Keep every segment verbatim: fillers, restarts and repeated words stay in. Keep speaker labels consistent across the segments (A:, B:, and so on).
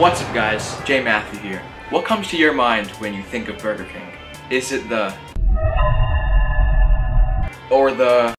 A: What's up guys, JMatthew here. What comes to your mind when you think of Burger King? Is it the... or the...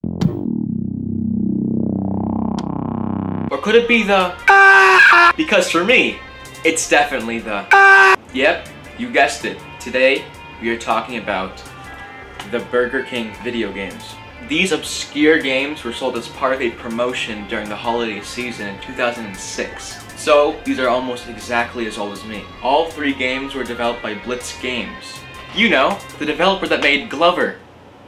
A: or could it be the... Because for me, it's definitely the... Yep, you guessed it. Today, we are talking about the Burger King video games. These obscure games were sold as part of a promotion during the holiday season in two thousand six. So, these are almost exactly as old as me. All three games were developed by Blitz Games. You know, the developer that made Glover.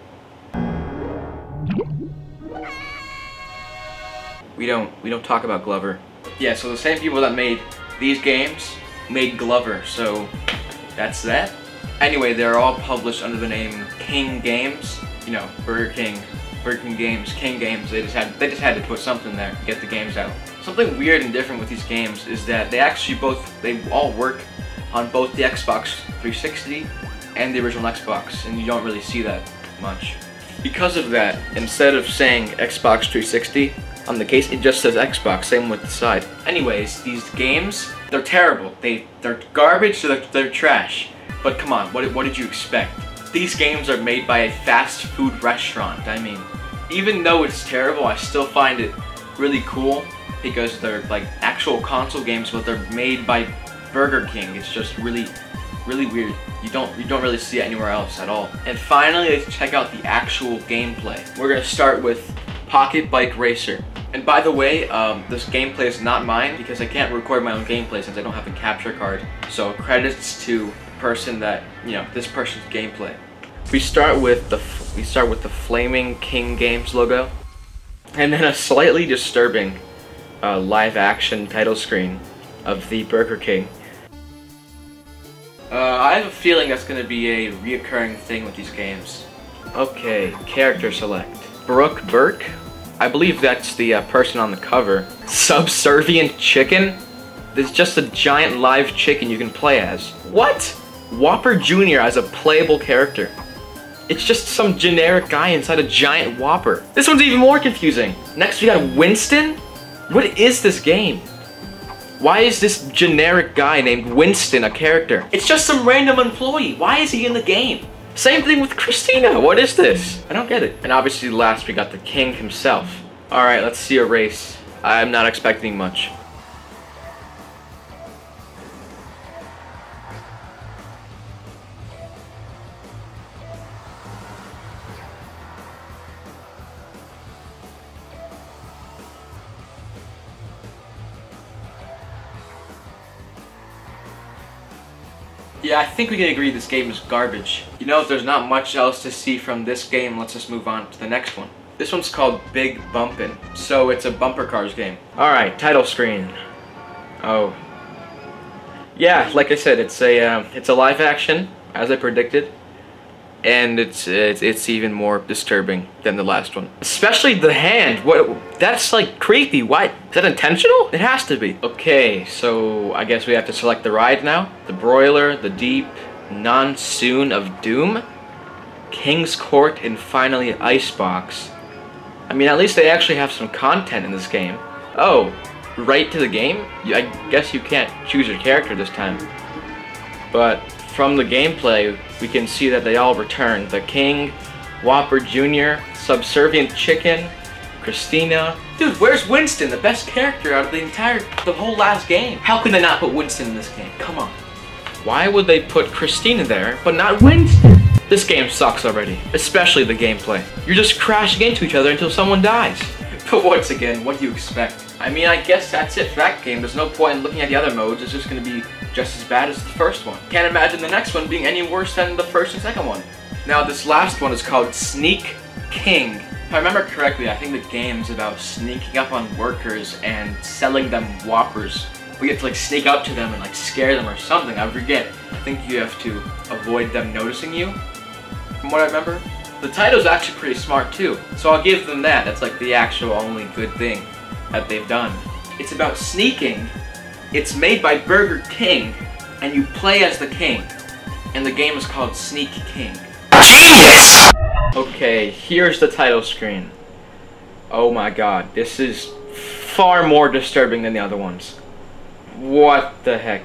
A: We don't, we don't talk about Glover. Yeah, so the same people that made these games made Glover, so that's that. Anyway, they're all published under the name King Games. You know, Burger King, Burger King Games, King Games. They just had they just had to put something there to get the games out. Something weird and different with these games is that they actually both they all work on both the Xbox three sixty and the original Xbox, and you don't really see that much. Because of that, instead of saying Xbox three sixty on the case, it just says Xbox. Same with the side. Anyways, these games, they're terrible. They they're garbage. They're, they're trash. But come on, what what did you expect? These games are made by a fast food restaurant. I mean, even though it's terrible, I still find it really cool because they're like actual console games, but they're made by Burger King. It's just really, really weird. You don't you don't really see it anywhere else at all. And finally, let's check out the actual gameplay. We're gonna start with Pocket Bike Racer. And by the way, um, this gameplay is not mine because I can't record my own gameplay since I don't have a capture card. So credits to person that, you know, this person's gameplay. We start with the we start with the Flaming King Games logo, and then a slightly disturbing uh, live-action title screen of the Burger King. Uh, I have a feeling that's going to be a reoccurring thing with these games. Okay, character select. Brooke Burke. I believe that's the uh, person on the cover. Subservient Chicken. There's just a giant live chicken you can play as. What? Whopper Junior as a playable character. It's just some generic guy inside a giant Whopper. This one's even more confusing. Next we got Winston? What is this game? Why is this generic guy named Winston a character? It's just some random employee. Why is he in the game? Same thing with Christina. What is this? I don't get it. And obviously last we got the king himself. Alright, let's see a race. I'm not expecting much. Yeah, I think we can agree this game is garbage. You know, if there's not much else to see from this game, let's just move on to the next one. This one's called Big Bumpin', so it's a bumper cars game. Alright, title screen. Oh. Yeah, like I said, it's a uh, it's a live action, as I predicted. And it's, it's it's even more disturbing than the last one. Especially the hand. What? That's like creepy. Why? Is that intentional? It has to be. Okay, so I guess we have to select the ride now. The Broiler, the Deep, Monsoon of Doom, King's Court, and finally Icebox. I mean, at least they actually have some content in this game. Oh, right to the game? I guess you can't choose your character this time. But from the gameplay, we can see that they all return. The King, Whopper Junior, Subservient Chicken, Christina. Dude, where's Winston, the best character out of the entire, the whole last game? How can they not put Winston in this game? Come on. Why would they put Christina there, but not Winston? This game sucks already, especially the gameplay. You're just crashing into each other until someone dies. But once again, what do you expect? I mean, I guess that's it for that game. There's no point in looking at the other modes. It's just going to be just as bad as the first one. Can't imagine the next one being any worse than the first and second one. Now, this last one is called Sneak King. If I remember correctly, I think the game's about sneaking up on workers and selling them Whoppers. We get to like sneak up to them and like scare them or something. I forget. I think you have to avoid them noticing you, from what I remember. The title's actually pretty smart too, so I'll give them that. That's like the actual only good thing that they've done. It's about sneaking. It's made by Burger King, and you play as the king. And the game is called Sneak King. Genius! Okay, here's the title screen. Oh my god, this is far more disturbing than the other ones. What the heck?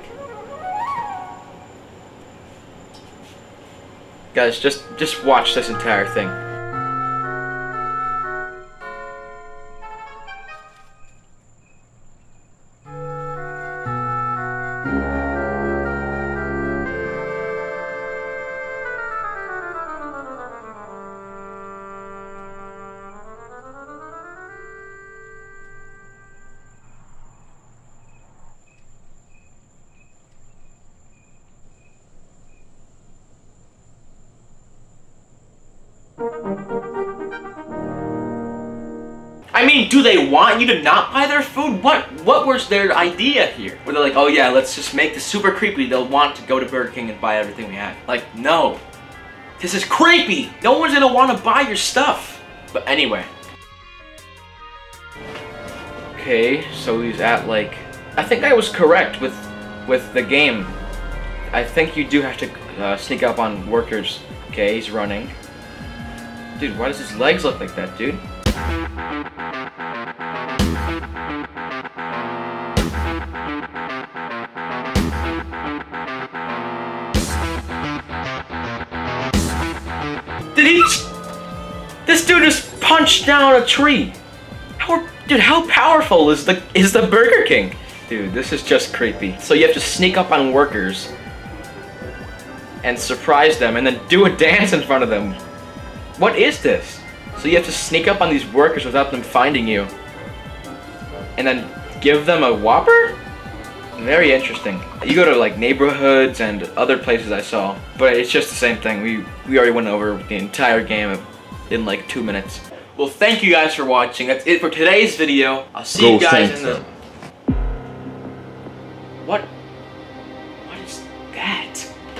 A: Guys, just just watch this entire thing. I mean, do they want you to not buy their food? What what was their idea here? Were they like, oh yeah, let's just make this super creepy. They'll want to go to Burger King and buy everything we have. Like, no. This is creepy. No one's gonna want to buy your stuff. But anyway. Okay, so he's at like... I think I was correct with, with the game. I think you do have to uh, sneak up on workers. Okay, he's running. Dude, why does his legs look like that, dude? Did he? This dude just punched down a tree. How, dude, how powerful is the is the Burger King? Dude, this is just creepy. So you have to sneak up on workers and surprise them, and then do a dance in front of them. What is this? So you have to sneak up on these workers without them finding you, and then give them a Whopper? Very interesting. You go to like neighborhoods and other places I saw, but it's just the same thing. We we already went over the entire game in like two minutes. Well, thank you guys for watching. That's it for today's video. I'll see Go you guys in the... Them. What? What is that?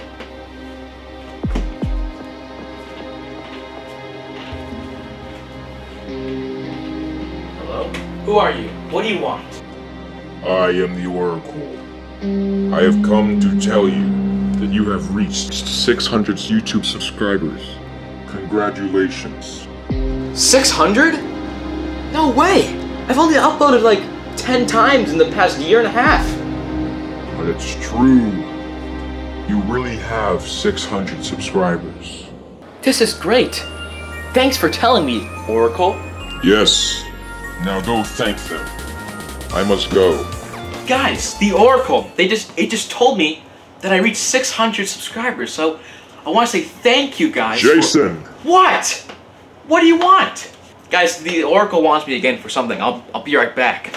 A: Hello? Who are you? What do you want?
B: I am the Oracle. I have come to tell you that you have reached six hundred YouTube subscribers. Congratulations.
A: six hundred? No way! I've only uploaded like ten times in the past year and a half.
B: But it's true. You really have six hundred subscribers.
A: This is great. Thanks for telling me, Oracle.
B: Yes. Now go thank them. I must go.
A: Guys, the Oracle, they just it just told me that I reached six hundred subscribers, so I want to say thank you guys.
B: Jason!
A: For... What? What do you want? Guys, the Oracle wants me again for something. I'll, I'll be right back.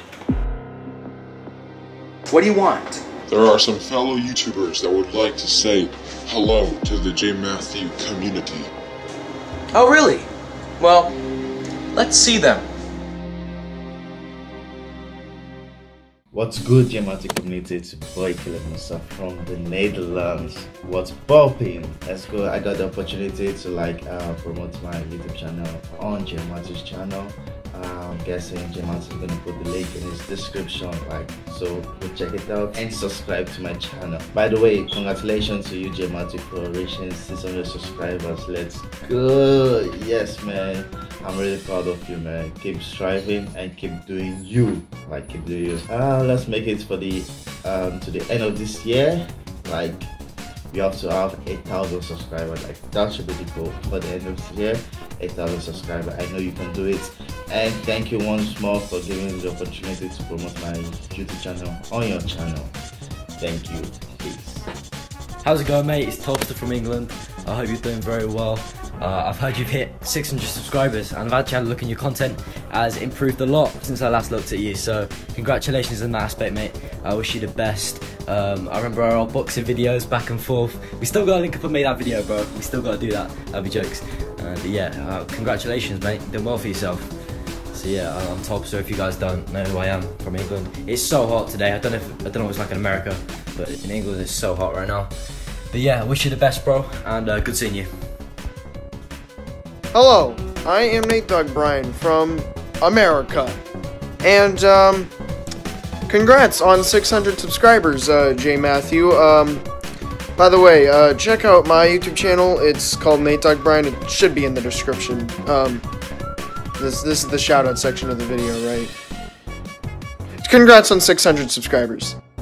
A: What do you want?
B: There are some fellow YouTubers that would like to say hello to the JMatthew community.
A: Oh, really? Well, let's see them.
C: What's good, JMatthew community? It's boy Caleb Musa from the Netherlands. What's popping? Let's go. I got the opportunity to like uh, promote my YouTube channel on JMatthew's channel. Uh, I'm guessing JMatthew is gonna put the link in his description, like, so go check it out and subscribe to my channel. By the way, congratulations to you, JMatthew, for reaching six hundred subscribers. Let's go. Yes, man. I'm really proud of you, man. Keep striving and keep doing you. Like, keep doing you. Uh, let's make it for the um to the end of this year. Like, we have to have eight thousand subscribers. Like, that should be the goal for the end of this year. eight thousand subscribers. I know you can do it. And thank you once more for giving me the opportunity to promote my YouTube channel on your channel. Thank you. Peace.
D: How's it going, mate? It's Topster from England. I hope you're doing very well. Uh, I've heard you've hit six hundred subscribers, and I've actually had a look in your content. Has improved a lot since I last looked at you, so congratulations in that aspect, mate. I wish you the best. Um, I remember our boxing videos back and forth. We still got to link up and make that video, bro. We still got to do that. That'd be jokes. Uh, but yeah, uh, congratulations, mate. You're doing well for yourself. So yeah, I'm Topster. If you guys don't know who I am, from England. It's so hot today. I don't know if I don't know what it's like in America, but in England it's so hot right now. But yeah, I wish you the best, bro, and uh, good seeing you.
E: Hello, I am Nate Doug Bryan from America, and um, congrats on six hundred subscribers, uh, JMatthew. Um, by the way, uh, check out my YouTube channel. It's called Nate Doug Bryan. It should be in the description. Um, this this is the shout out section of the video, right? Congrats on six hundred subscribers.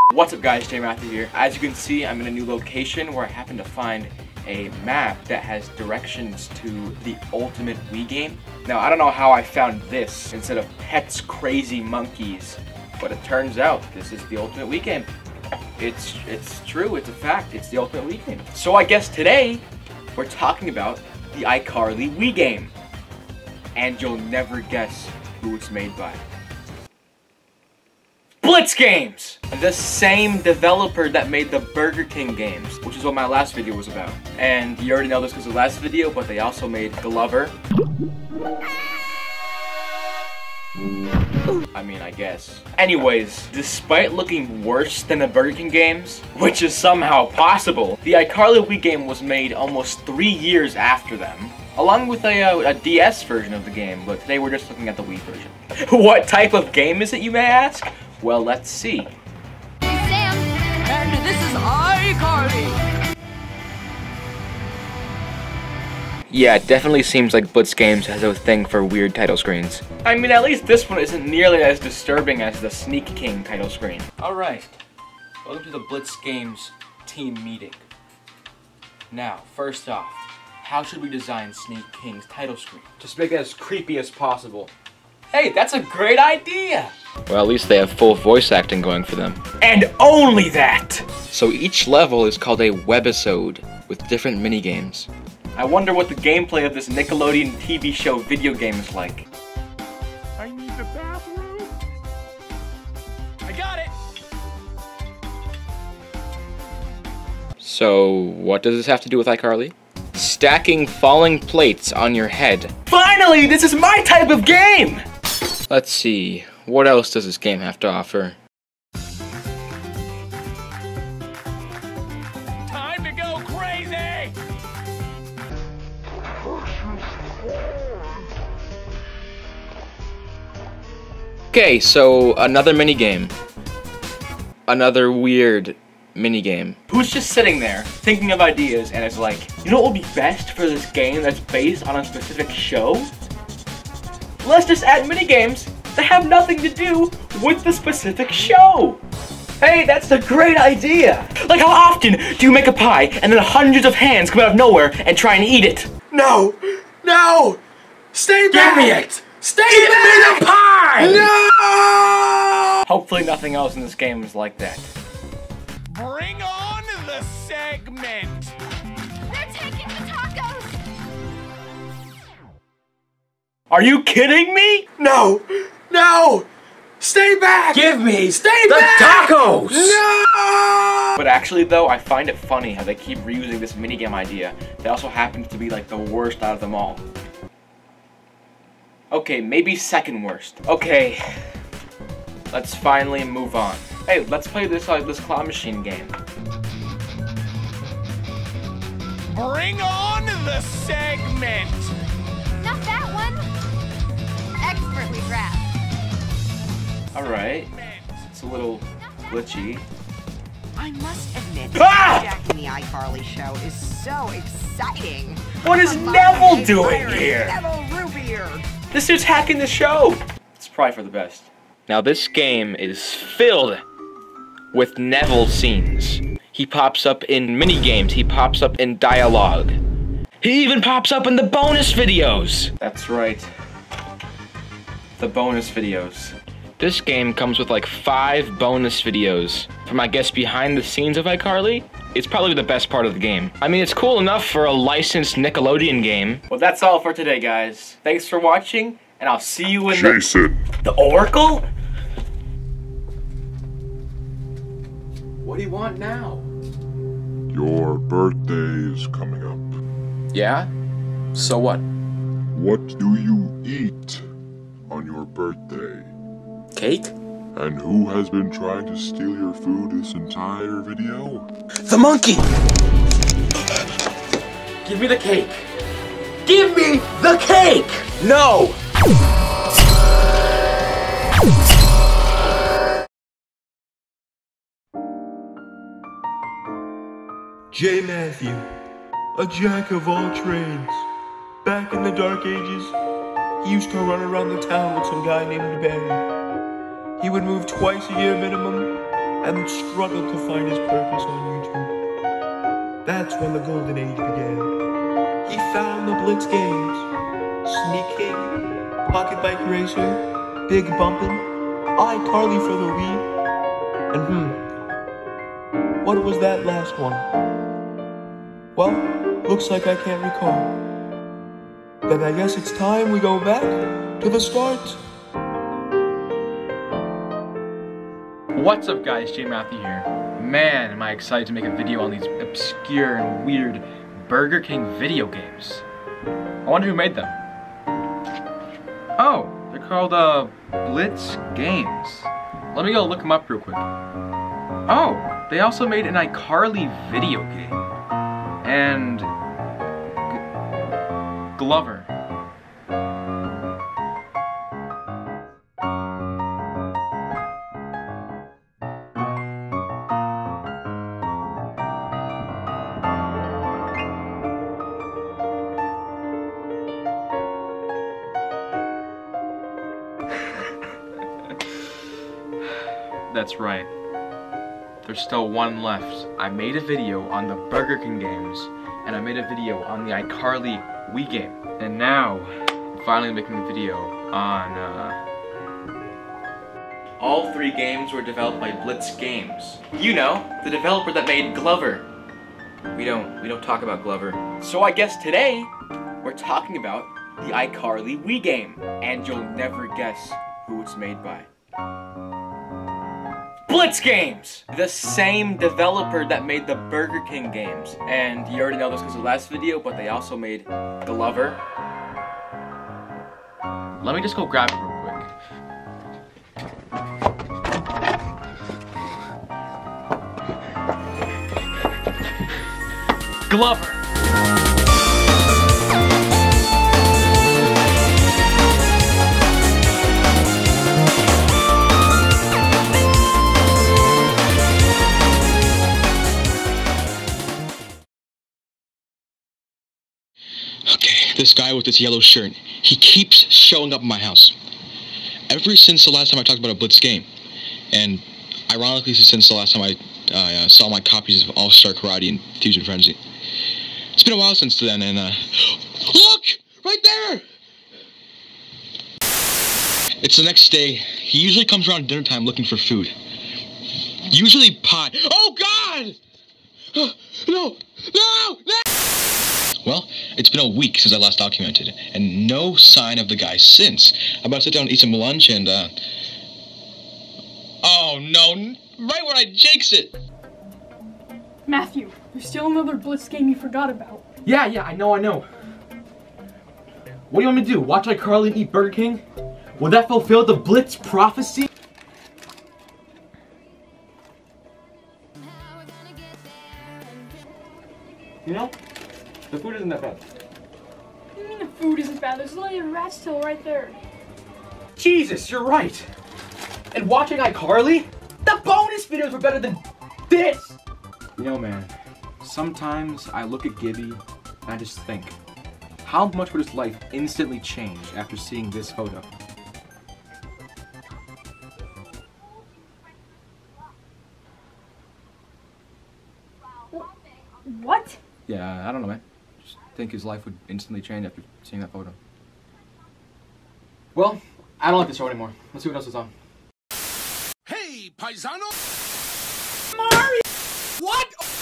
A: What's up guys, JMatthew here. As you can see, I'm in a new location where I happen to find a map that has directions to the ultimate Wii game. Now, I don't know how I found this instead of Pet's Crazy Monkeys, but it turns out this is the ultimate Wii game. It's, it's true, it's a fact, it's the ultimate Wii game. So I guess today, we're talking about the iCarly Wii game. And you'll never guess who it's made by. Blitz Games! The same developer that made the Burger King games, which is what my last video was about. And you already know this because of the last video, but they also made Glover. I mean, I guess. Anyways, despite looking worse than the Burger King games, which is somehow possible, the iCarly Wii game was made almost three years after them, along with a, uh, a D S version of the game, but today we're just looking at the Wii version. What type of game is it, you may ask? Well, let's see.
F: Hey, Sam. And this is iCarly.
A: Yeah, it definitely seems like Blitz Games has a thing for weird title screens. I mean, at least this one isn't nearly as disturbing as the Sneak King title screen. Alright, welcome to the Blitz Games team meeting. Now, first off, how should we design Sneak King's title screen? Just make it as creepy as possible. Hey, that's a great idea! Well, at least they have full voice acting going for them. And only that! So each level is called a webisode with different mini-games. I wonder what the gameplay of this Nickelodeon T V show video game is like.
B: I need the bathroom.
A: I got it! So, what does this have to do with iCarly? Stacking falling plates on your head. Finally, this is my type of game! Let's see, what else does this game have to offer?
G: Time to go crazy!
A: Okay, so another minigame. Another weird minigame. Who's just sitting there, thinking of ideas, and is like, you know what would be best for this game that's based on a specific show? Let's just add minigames that have nothing to do with the specific show. Hey, that's a great idea. Like, how often do you make a pie and then hundreds of hands come out of nowhere and try and eat it?
E: No! No! Stay back!
A: Give me it!
E: Stay
A: Give
E: back!
A: me the pie!
E: No!
A: Hopefully nothing else in this game is like that.
G: Bring on the segment!
F: They're taking the tacos.
A: Are you kidding me?
E: No! No! Stay back!
A: Give me
E: Stay
A: the
E: back!
A: tacos!
E: No!
A: But actually though, I find it funny how they keep reusing this minigame idea that also happens to be like the worst out of them all. Okay, maybe second worst. Okay, let's finally move on. Hey, let's play this uh, this claw machine game.
G: Bring on the segment!
F: Not that one. Expertly wrapped.
A: Alright, it's a little glitchy.
H: I must admit,
A: Ah!
H: Jack in the iCarly show is so exciting.
A: What is
H: Come on,
A: Neville
H: hey,
A: doing
H: Byron,
A: here?
H: Neville Rubeard.
A: This dude's hacking the show! It's probably for the best. Now this game is filled with Neville scenes. He pops up in mini-games, he pops up in dialogue. He even pops up in the bonus videos! That's right. The bonus videos. This game comes with like five bonus videos from, I guess, behind the scenes of iCarly. It's probably the best part of the game. I mean, it's cool enough for a licensed Nickelodeon game. Well, that's all for today, guys. Thanks for watching, and I'll see you in
B: Jason.
A: the... The Oracle? What do you want now?
B: Your birthday is coming up.
A: Yeah? So what?
B: What do you eat on your birthday?
A: Cake?
B: And who has been trying to steal your food this entire video?
A: The monkey! Give me the cake. Give me the cake! No!
I: JMatthew, a jack of all trades. Back in the dark ages, he used to run around the town with some guy named Barry. He would move twice a year minimum, and struggled to find his purpose on YouTube. That's when the golden age began. He found the Blitz Games, Sneak King, Pocket Bike Racer, Big Bumpin', iCarly for the Wii, and hmm, what was that last one? Well, looks like I can't recall. Then I guess it's time we go back to the start.
A: What's up guys, JMatthew here. Man, am I excited to make a video on these obscure and weird Burger King video games. I wonder who made them. Oh, they're called uh, Blitz Games. Let me go look them up real quick. Oh, they also made an iCarly video game. And G Glover. That's right. There's still one left. I made a video on the Burger King games, and I made a video on the iCarly Wii game. And now, I'm finally making a video on, uh... all three games were developed by Blitz Games. You know, the developer that made Glover. We don't, we don't talk about Glover. So I guess today, we're talking about the iCarly Wii game. And you'll never guess who it's made by. Blitz Games! The same developer that made the Burger King games. And you already know this because of the last video, but they also made Glover. Let me just go grab it real quick. Glover!
J: Okay, this guy with this yellow shirt, he keeps showing up in my house. Ever since the last time I talked about a Blitz game. And ironically, since the last time I uh, saw my copies of All-Star Karate and Fusion Frenzy. It's been a while since then, and uh... look! Right there! It's the next day. He usually comes around dinner time looking for food. Usually pie. Oh, God! Uh, no! No! No! Well, it's been a week since I last documented, and no sign of the guy since. I'm about to sit down and eat some lunch, and, uh... oh, no. Right where I jinx it!
K: Matthew, there's still another Blitz game you forgot about.
A: Yeah, yeah, I know, I know. What do you want me to do? Watch iCarly and eat Burger King? Will that fulfill the Blitz prophecy? You know, the food isn't that bad.
K: What do you mean the food isn't bad? There's literally a rat's tail right there.
A: Jesus, you're right. And watching iCarly, the bonus videos were better than this. You know, man, sometimes I look at Gibby and I just think, how much would his life instantly change after seeing this photo?
K: What?
A: Yeah, I don't know, man. Just think his life would instantly change after seeing that photo. Well, I don't like this show anymore. Let's see what else is on.
G: Hey, paisano!
K: Mario!
G: What?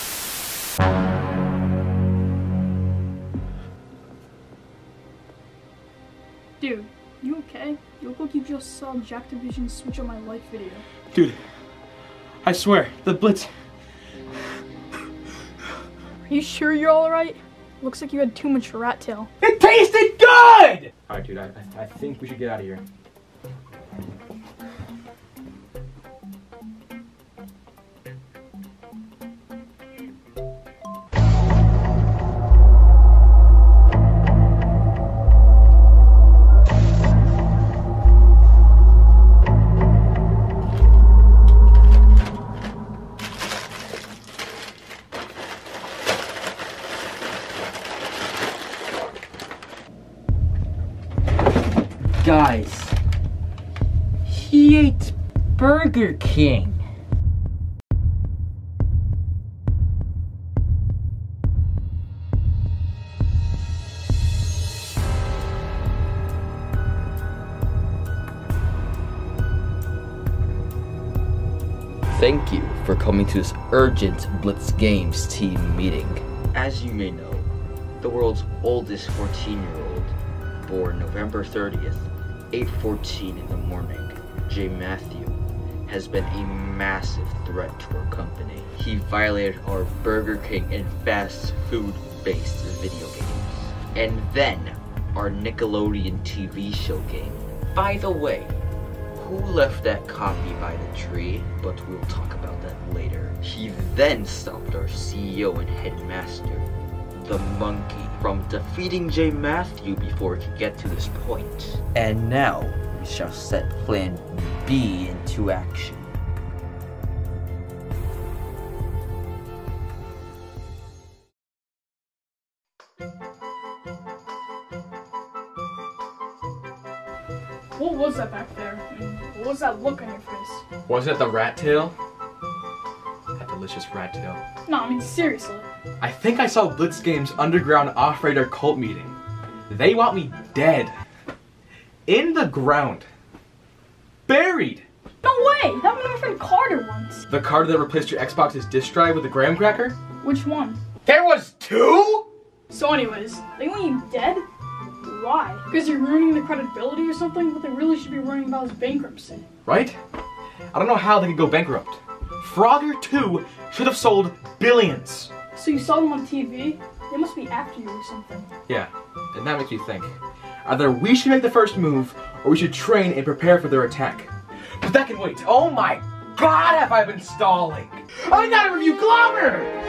K: Dude, you okay? You look like you just saw Jack Division switch on my life video.
A: Dude, I swear, the Blitz...
K: Are you sure you're alright? Looks like you had too much rat tail.
A: It tasted good! Alright, dude, I, I think we should get out of here.
L: Guys, he ate Burger King. Thank you for coming to this urgent Blitz Games team meeting.
M: As you may know, the world's oldest fourteen-year-old, born November thirtieth, eight fourteen in the morning, JMatthew, has been a massive threat to our company. He violated our Burger King and fast food-based video games, and then our Nickelodeon T V show game. By the way, who left that copy by the tree? But we'll talk about that later. He then stopped our C E O and headmaster, the monkey, from defeating JMatthew before he could get to this point.
L: And now, we shall set Plan B into action.
K: What was that back there? I mean, what was that look on your face?
A: Was it the rat tail? That delicious rat tail.
K: No, I mean seriously.
A: I think I saw Blitz Games' underground off-radar cult meeting. They want me dead. In the ground. Buried.
K: No way! That was my friend Carter once.
A: The Carter that replaced your Xbox's disk drive with the graham cracker?
K: Which one?
A: There was two?!
K: So anyways, they want you dead? Why? Because you're ruining the credibility or something? What they really should be worrying about is bankruptcy.
A: Right? I don't know how they could go bankrupt. Frogger two should have sold billions.
K: So you saw them on T V? They must be after you or something.
A: Yeah, and that makes me think. Either we should make the first move, or we should train and prepare for their attack. But that can wait. Oh my god, have I been stalling! I gotta review Glover!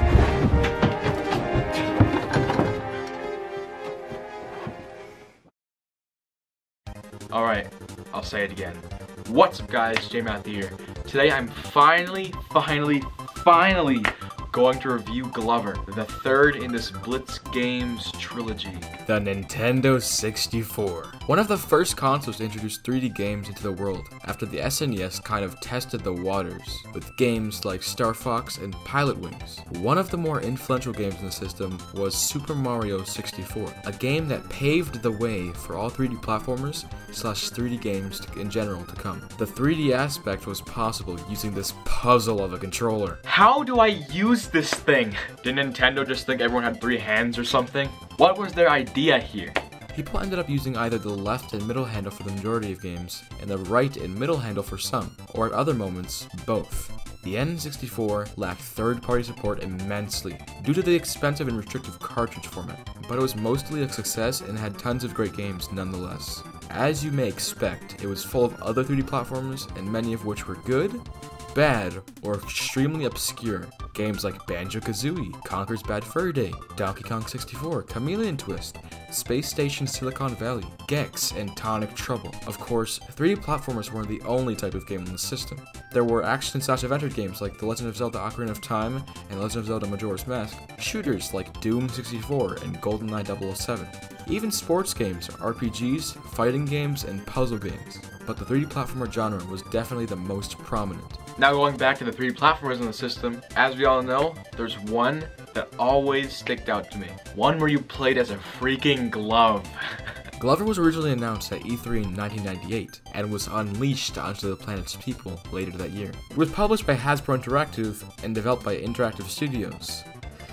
A: Alright, I'll say it again. What's up guys, JMatthew here. Today I'm finally, finally, finally going to review Glover, the third in this Blitz Games trilogy. The Nintendo sixty-four. One of the first consoles to introduce three D games into the world, after the S N E S kind of tested the waters, with games like Star Fox and Pilot Wings. One of the more influential games in the system was Super Mario sixty-four, a game that paved the way for all three D platformers slash three D games to, in general to come. The three D aspect was possible using this puzzle of a controller. How do I use this thing? Did Nintendo just think everyone had three hands or something? What was their idea here? People ended up using either the left and middle handle for the majority of games, and the right and middle handle for some, or at other moments, both. The N sixty-four lacked third-party support immensely, due to the expensive and restrictive cartridge format, but it was mostly a success and had tons of great games nonetheless. As you may expect, it was full of other three D platformers, and many of which were good, bad, or extremely obscure. Games like Banjo-Kazooie, Conker's Bad Fur Day, Donkey Kong sixty-four, Chameleon Twist, Space Station Silicon Valley, Gex, and Tonic Trouble. Of course, three D platformers weren't the only type of game in the system. There were action-slash-adventure games like The Legend of Zelda Ocarina of Time and The Legend of Zelda Majora's Mask, shooters like Doom sixty-four and GoldenEye double oh seven, even sports games, R P Gs, fighting games, and puzzle games. But the three D platformer genre was definitely the most prominent. Now going back to the three D platformers in the system, as we all know, there's one that always sticked out to me. One where you played as a freaking glove. Glover was originally announced at E three in nineteen ninety-eight, and was unleashed onto the planet's people later that year. It was published by Hasbro Interactive and developed by Interactive Studios,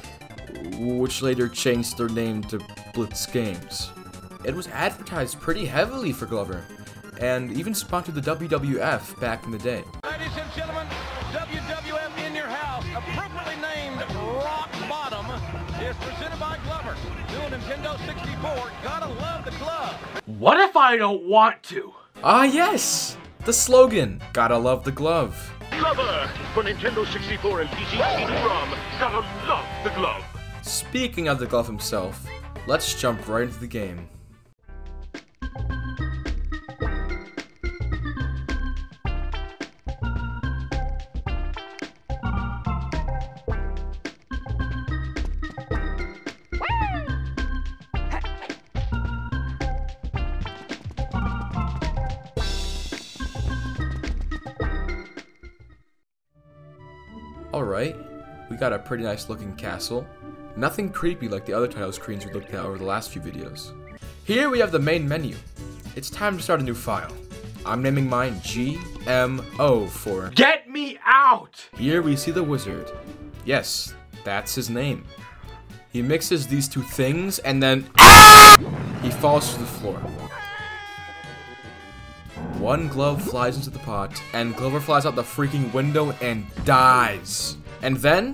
A: which later changed their name to Blitz Games. It was advertised pretty heavily for Glover, and even sponsored the W W F back in the day.
G: Ladies and gentlemen, W W F in your house, appropriately named Rock Bottom, is presented by Glover. New Nintendo sixty-four, gotta love the glove.
A: What if I don't want to? Ah yes! The slogan, gotta love the glove.
N: Glover for Nintendo sixty-four and P C C D-ROM, gotta love the glove.
A: Speaking of the glove himself, let's jump right into the game. Alright, we got a pretty nice looking castle. Nothing creepy like the other title screens we looked at over the last few videos. Here we have the main menu. It's time to start a new file. I'm naming mine G M O for Get Me Out! out!
O: Here we see the wizard. Yes, that's his name. He mixes these two things and then he falls to the floor. One glove flies into the pot, and Glover flies out the freaking window and dies. And then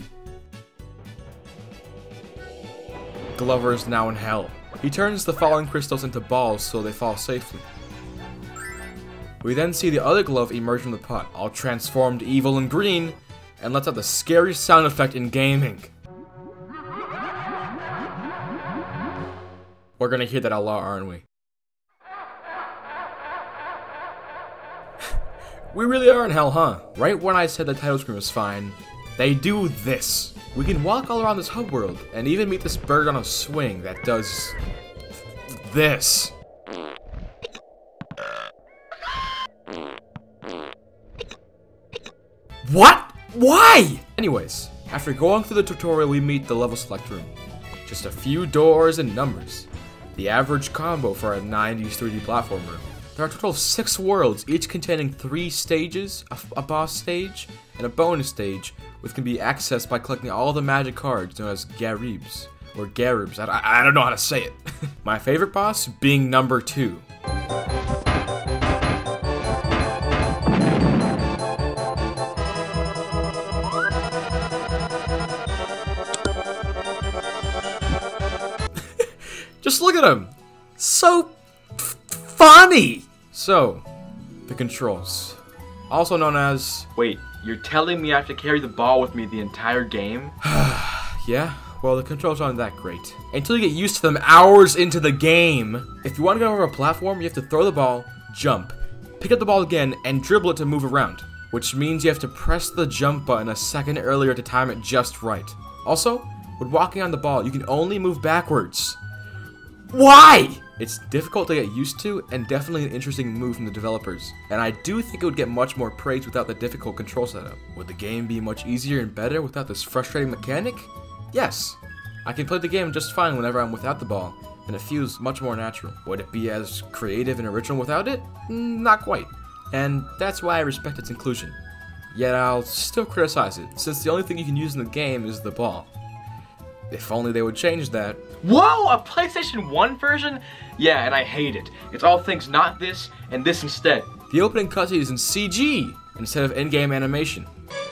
O: Glover is now in hell. He turns the falling crystals into balls so they fall safely. We then see the other glove emerge from the pot, all transformed evil and green, and lets out the scariest sound effect in gaming. We're gonna hear that a lot, aren't we? We really are in hell, huh? Right when I said the title screen was fine, they do this. We can walk all around this hub world, and even meet this bird on a swing that does this. What? Why? Anyways, after going through the tutorial, we meet the level select room. Just a few doors and numbers. The average combo for a nineties three D platformer. There are a total of six worlds, each containing three stages, a, a boss stage, and a bonus stage, which can be accessed by collecting all the magic cards known as Garibs, or Garibs, I, I, I don't know how to say it. My favorite boss being number two. Just look at him! So funny! So, the controls. Also known as...
A: Wait, you're telling me I have to carry the ball with me the entire game?
O: Yeah, well the controls aren't that great. Until you get used to them hours into the game. If you want to get over a platform, you have to throw the ball, jump, pick up the ball again, and dribble it to move around. Which means you have to press the jump button a second earlier to time it just right. Also, when walking on the ball, you can only move backwards. Why? It's difficult to get used to, and definitely an interesting move from the developers. And I do think it would get much more praise without the difficult control setup. Would the game be much easier and better without this frustrating mechanic? Yes. I can play the game just fine whenever I'm without the ball, and it feels much more natural. Would it be as creative and original without it? Not quite. And that's why I respect its inclusion. Yet I'll still criticize it, since the only thing you can use in the game is the ball. If only they would change that.
A: Whoa, a PlayStation one version? Yeah, and I hate it. It's all things not this, and this instead.
O: The opening cutscene is in C G, instead of in-game animation.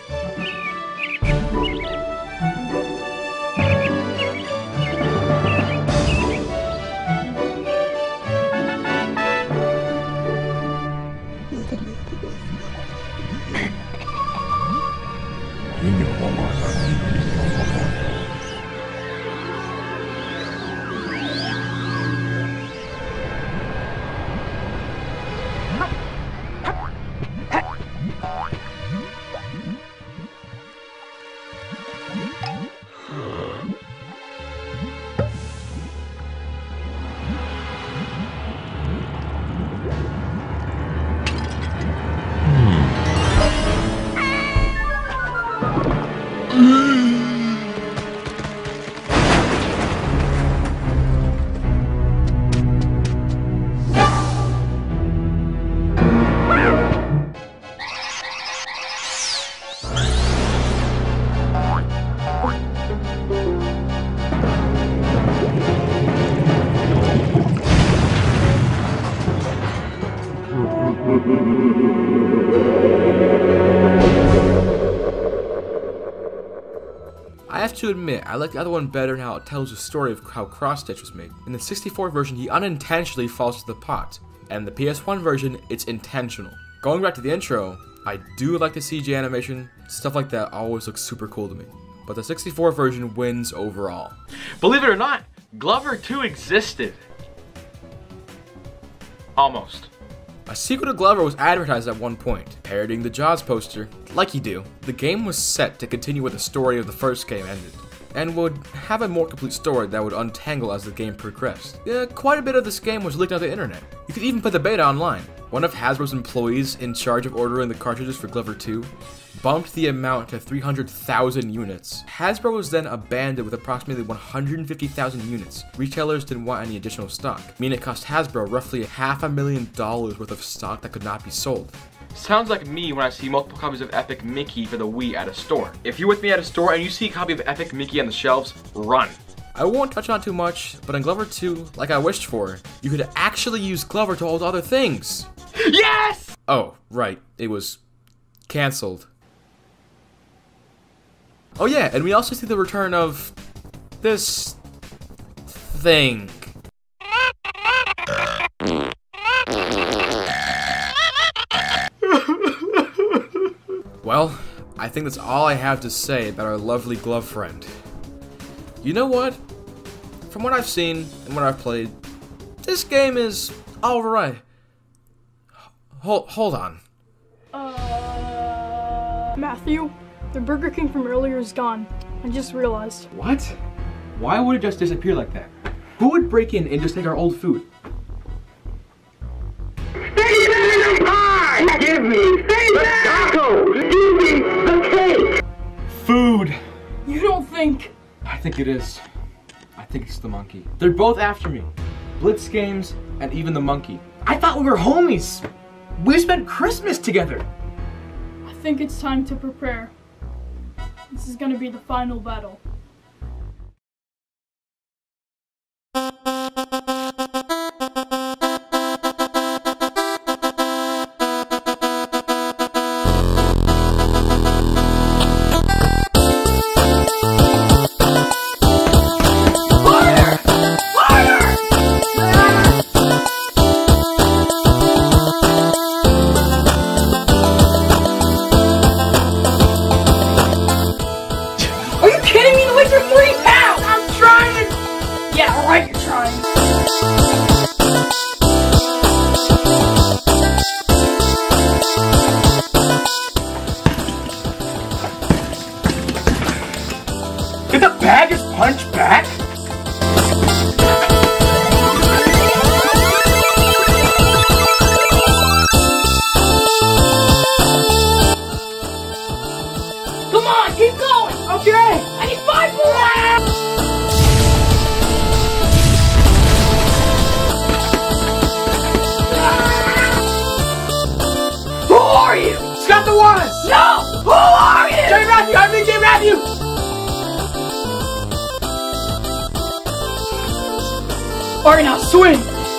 O: I have to admit, I like the other one better in how it tells the story of how Cross-Stitch was made. In the sixty-four version, he unintentionally falls to the pot, and in the P S one version, it's intentional. Going back to the intro, I do like the C G animation, stuff like that always looks super cool to me. But the sixty-four version wins overall.
A: Believe it or not, Glover two existed. Almost.
O: A sequel to Glover was advertised at one point, parodying the Jaws poster. Like you do, the game was set to continue where the story of the first game ended, and would have a more complete story that would untangle as the game progressed. Yeah, quite a bit of this game was leaked on the internet. You could even play the beta online. One of Hasbro's employees in charge of ordering the cartridges for Glover two bumped the amount to three hundred thousand units. Hasbro was then abandoned with approximately one hundred fifty thousand units. Retailers didn't want any additional stock, meaning it cost Hasbro roughly half a million dollars worth of stock that could not be sold. sounds like me when I see multiple copies of Epic Mickey for the Wii at a store. If you're with me at a store and you see a copy of Epic Mickey on the shelves, run. I won't touch on too much, but in Glover two, like I wished for, you could actually use Glover to hold other things. Yes! Oh, right, it was cancelled. Oh yeah, and we also see the return of this thing. Well, I think that's all I have to say about our lovely glove friend. You know what? From what I've seen and what I've played, this game is alright. Hold, hold on.
K: Uh, Matthew, the Burger King from earlier is gone. I just realized.
O: What? Why would it just disappear like that? Who would break in and just take our old food?
N: Pie! Give me the tacos! Give me the cake!
O: Food!
K: You don't think...
O: I think it is. I think it's the monkey. They're both after me. Blitz Games and even the monkey. I thought we were homies! We spent Christmas together!
K: I think it's time to prepare. This is gonna be the final battle.
O: Did the bag just punch back?
K: Come on, keep going! Okay! I need five more!
O: Who are you? Scott the Wise!
K: No! Who are you?
O: JMatthew! I mean JMatthew!
K: Alright, now swing!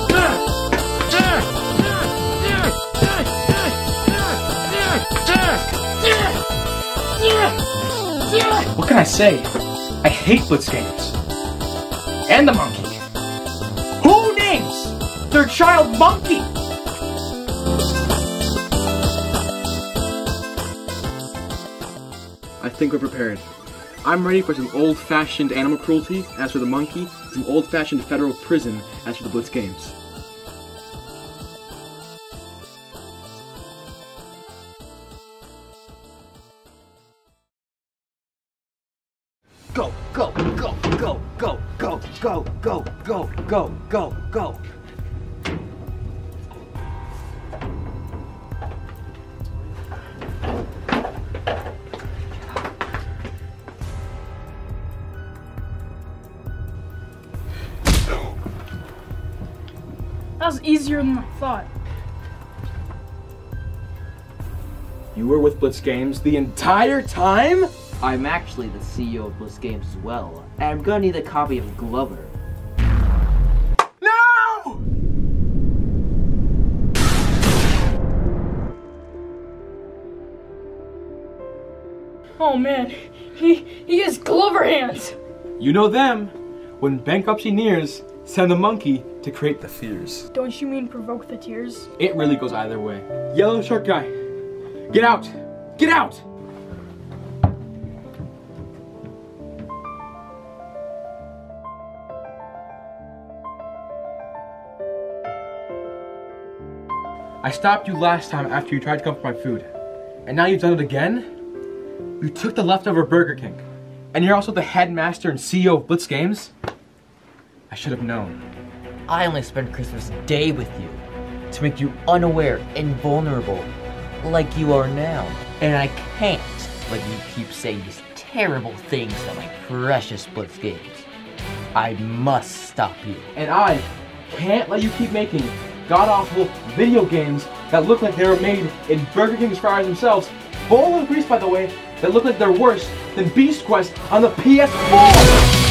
O: What can I say? I hate Blitz Games. And the monkey. Who names their child monkey? I think we're prepared. I'm ready for some old-fashioned animal cruelty, as for the monkey, some old-fashioned federal prison, as for the Blitz Games.
L: Go, go, go, go, go, go, go, go, go, go, go, go.
K: That was easier than I thought.
O: You were with Blitz Games the entire time?
L: I'm actually the C E O of Blitz Games as well, and I'm gonna need a copy of Glover.
O: No!
K: Oh man, he he has Glover hands!
O: You know them. When bankruptcy nears, send the monkey to create the fears.
K: Don't you mean provoke the tears?
O: It really goes either way. Yellow shirt guy, get out! Get out! I stopped you last time after you tried to come for my food. And now you've done it again? You took the leftover Burger King. And you're also the headmaster and C E O of Blitz Games? I should have known.
L: I only spent Christmas Day with you to make you unaware and vulnerable like you are now. And I can't let you keep saying these terrible things about my precious Blitz Games. I must stop you.
O: And I can't let you keep making god-awful video games that look like they were made in Burger King's fryers themselves, full of grease by the way, that look like they're worse than Beast Quest on the P S four!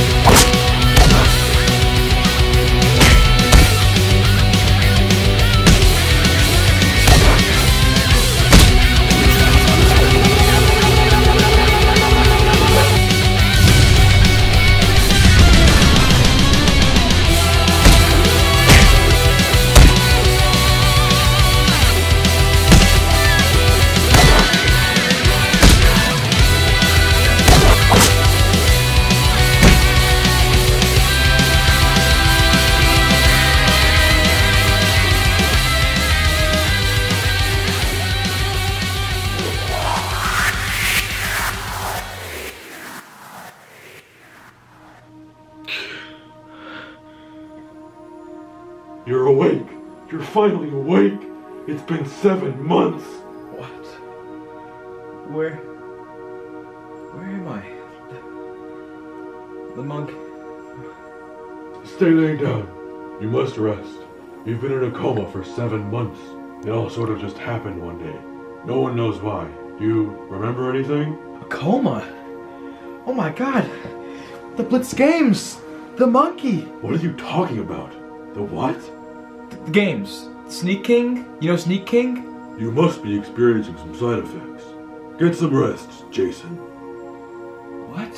B: You're awake. You're finally awake. It's been seven months.
O: What? Where? Where am I? The, the monk.
B: Stay laying down. You must rest. You've been in a coma for seven months. It all sort of just happened one day. No one knows why. Do you remember anything?
O: A coma? Oh my god. The Blitz Games. The monkey.
B: What are you talking about? The what?
O: The games. Sneak King? You know Sneak King?
B: You must be experiencing some side effects. Get some rest, Jason.
O: What?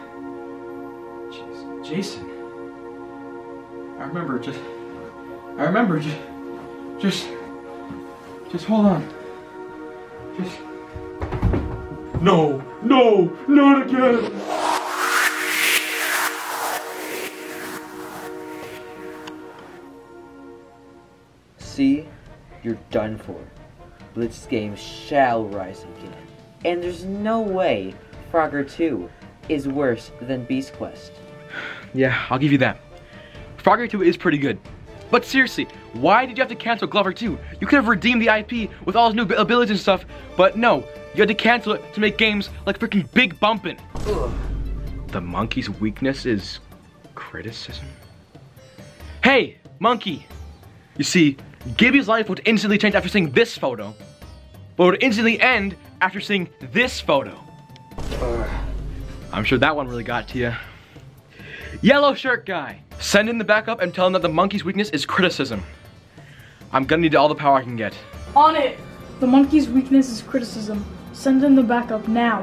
O: Jeez, Jason. I remember just... I remember just... Just... Just hold on. Just...
B: No! No! Not again!
M: See? You're done for. Blitz Games shall rise again. And there's no way Frogger two is worse than Beast Quest.
O: Yeah, I'll give you that. Frogger two is pretty good. But seriously, why did you have to cancel Glover two? You could have redeemed the I P with all his new abilities and stuff, but no, you had to cancel it to make games like freaking Big Bumpin'. Ugh. The monkey's weakness is criticism? Hey, monkey! You see, Gibby's life would instantly change after seeing this photo, but would instantly end after seeing this photo. Ugh. I'm sure that one really got to you. Yellow shirt guy, send in the backup and tell him that the monkey's weakness is criticism. I'm gonna need all the power I can get.
K: On it! The monkey's weakness is criticism. Send in the backup now.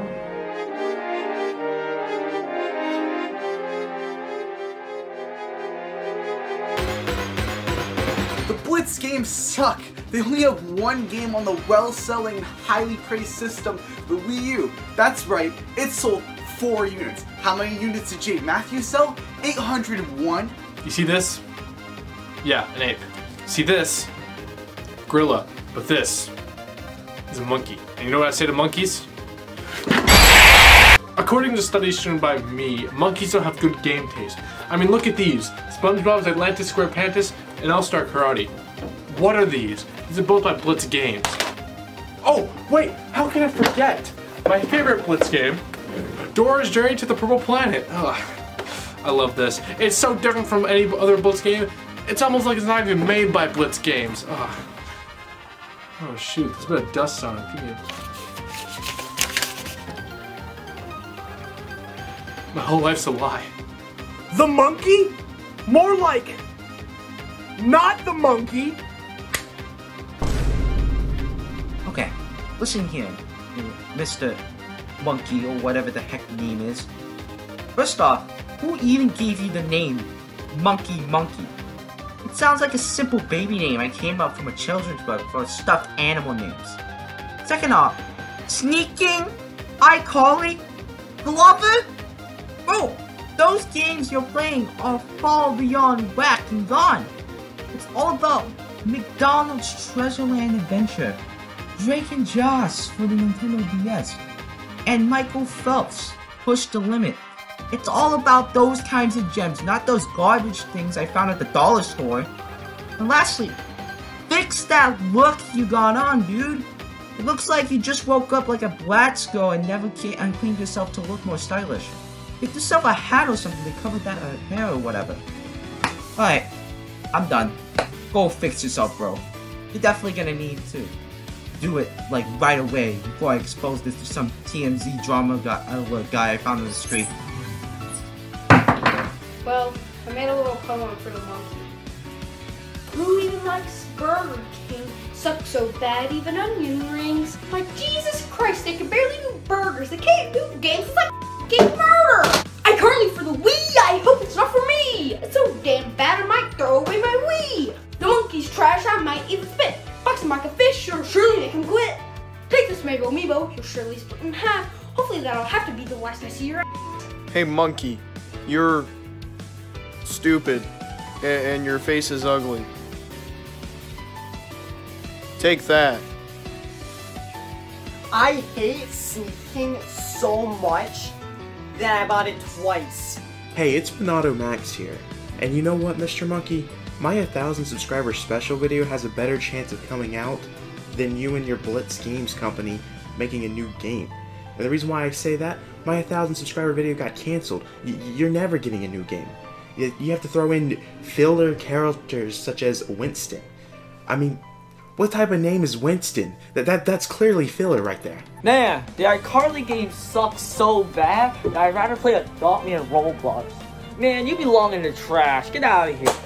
P: The Blitz games suck. They only have one game on the well-selling, highly praised system, the Wii U. That's right, it sold four units. How many units did JMatthew sell? eight hundred one?
Q: You see this? Yeah, an ape. See this? Gorilla. But this is a monkey. And you know what I say to monkeys? According to studies shown by me, monkeys don't have good game taste. I mean, look at these. SpongeBob's Atlantis SquarePantis and All-Star Karate. What are these? These are both by Blitz Games. Oh, wait, how can I forget? My favorite Blitz game, Dora's Journey to the Purple Planet. Ugh, I love this. It's so different from any other Blitz game. It's almost like it's not even made by Blitz Games. Ugh. Oh shoot, there's a bit of dust on it. Give me a... My whole life's a lie.
I: The monkey? More like, not the monkey.
R: Okay, listen here, Mister Monkey or whatever the heck the name is. First off, who even gave you the name Monkey Monkey? It sounds like a simple baby name I came up from a children's book for stuffed animal names. Second off, Sneaking, iCarly, Glover? Bro, those games you're playing are far beyond whack and gone. It's all about McDonald's Treasureland Adventure, Drake and Josh for the Nintendo D S, and Michael Phelps, Push the Limit. It's all about those kinds of gems, not those garbage things I found at the dollar store. And lastly, fix that look you got on, dude. It looks like you just woke up like a black girl and never and cleaned yourself to look more stylish. Get yourself a hat or something to cover that uh, hair or whatever. Alright, I'm done. Go fix yourself, bro. You're definitely gonna need to do it, like, right away before I expose this to some T M Z drama guy, uh, guy I found on the street.
K: Well, I made a little poem for the monkey. Who even likes Burger King? Sucks so bad, even onion rings. Like, Jesus Christ, they can barely do burgers. They can't do games. It's like game murder. iCarly for the Wii. I hope it's not for me. It's so damn bad I might throw away my Wii. The monkey's trash, I might even spit. Box him like a fish, or surely make him quit. Take this Mego Amiibo, you'll surely split in half. Hopefully that'll have to be the last I see your ass.
E: Hey monkey, you're stupid, and, and your face is ugly. Take that.
H: I hate sneaking so much that I bought it twice.
S: Hey, it's Bernardo Max here. And you know what, Mister Monkey? My one thousand subscriber special video has a better chance of coming out than you and your Blitz Games company making a new game. And the reason why I say that, my one thousand subscriber video got cancelled. Y you're never getting a new game. You, you have to throw in filler characters such as Winston. I mean, what type of name is Winston? That, that That's clearly filler right there.
H: Man, the iCarly game sucks so bad that I'd rather play Adopt Me in Roblox. Man, you belong in the trash. Get out of here.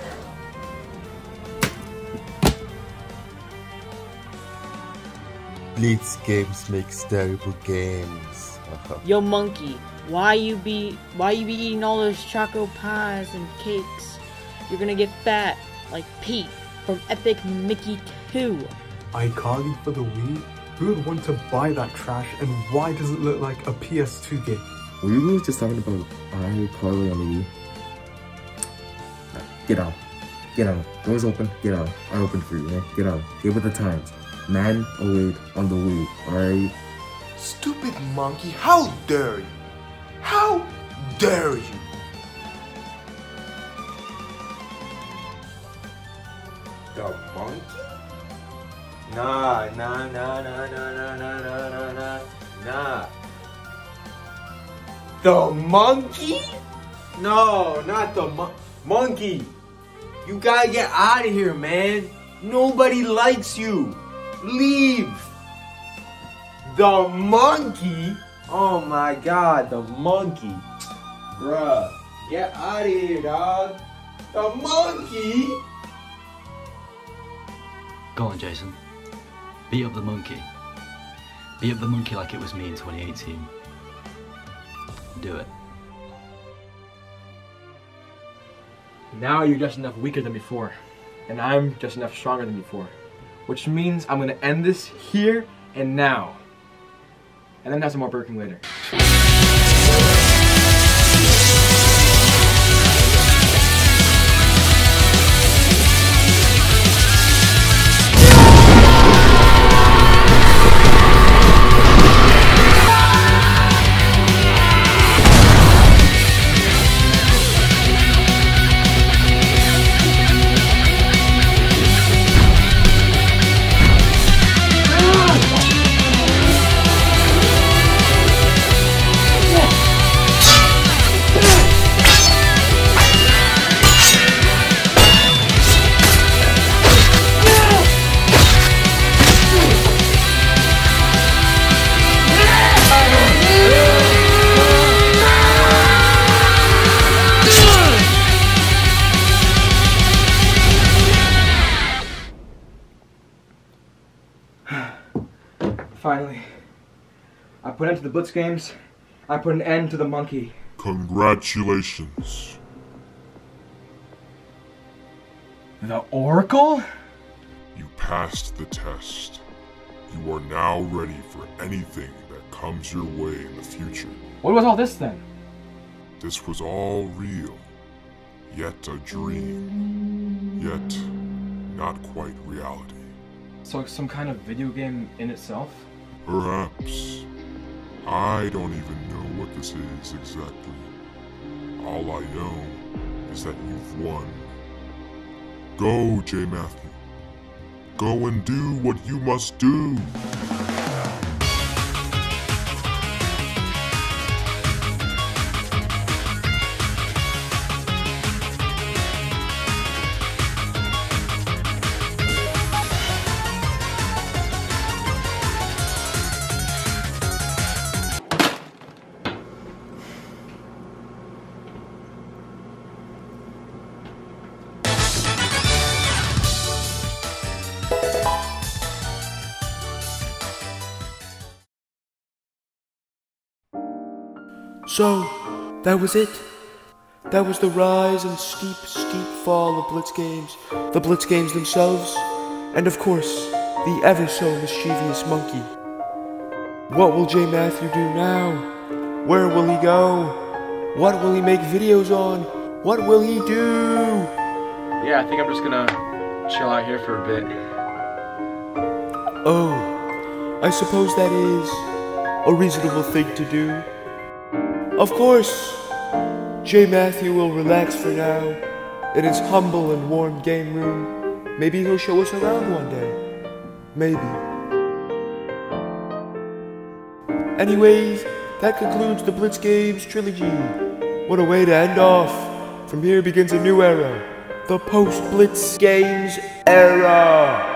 T: Blitz Games makes terrible games.
U: Yo, monkey, why you be why you be eating all those choco pies and cakes? You're gonna get fat like Pete from Epic Mickey two.
V: iCarly for the Wii? Who would want to buy that trash, and why does it look like a P S two game?
T: Were you really just talking about iCarly on the Wii? Get out. Get out. Doors open. Get out. I opened for you, man. Get out. Get with the times. Man await on the Wii, alright?
W: Stupid monkey, how dare you? How dare you?
X: The monkey? Nah, nah, nah, nah, nah, nah, nah, nah, nah, nah, nah. The monkey? No, not the mon- monkey. You gotta get out of here, man. Nobody likes you. Leave. The monkey? Oh my god, the monkey. Bruh, get out of here, dog. The monkey?
Y: Go on, Jason. Beat up the monkey. Beat up the monkey like it was me in twenty eighteen. Do it.
O: Now you're just enough weaker than before. And I'm just enough stronger than before. Which means I'm gonna end this here and now. And then have some more Burger King later. Finally, I put an end to the Blitz Games. I put an end to the monkey.
B: Congratulations.
O: The Oracle?
B: You passed the test. You are now ready for anything that comes your way in the future.
O: What was all this then?
B: This was all real, yet a dream, yet not quite reality.
O: So it's some kind of video game in itself?
B: Perhaps. I don't even know what this is exactly. All I know is that you've won. Go, JMatthew. Go and do what you must do.
S: So, that was it. That was the rise and steep, steep fall of Blitz Games, the Blitz Games themselves, and of course, the ever-so mischievous monkey. What will JMatthew do now? Where will he go? What will he make videos on? What will he do?
O: Yeah, I think I'm just gonna chill out here for a bit.
S: Oh, I suppose that is a reasonable thing to do. Of course, JMatthew will relax for now in his humble and warm game room. Maybe he'll show us around one day. Maybe. Anyways, that concludes the Blitz Games trilogy. What a way to end off. From here begins a new era. The post-Blitz Games era.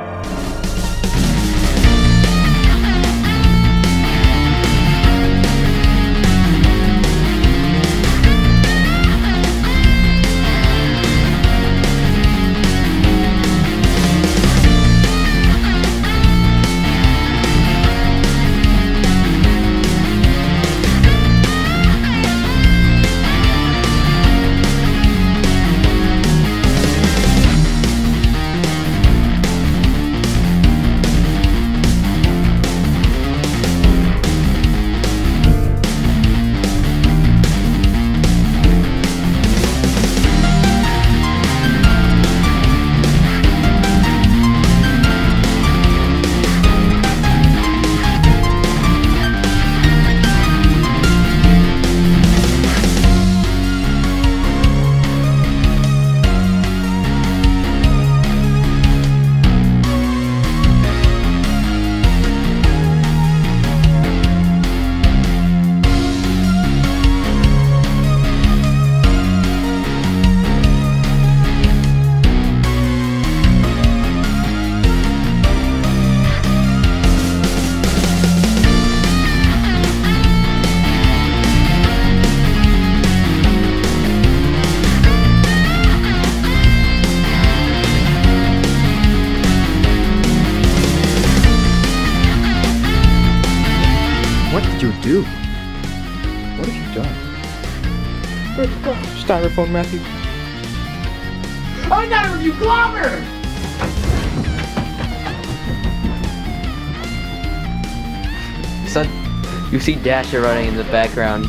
C: What did you do? What have you done?
O: Where'd you go? Styrofoam, Matthew.
C: I got a review clobber!
L: Son, you see Dasher running in the background.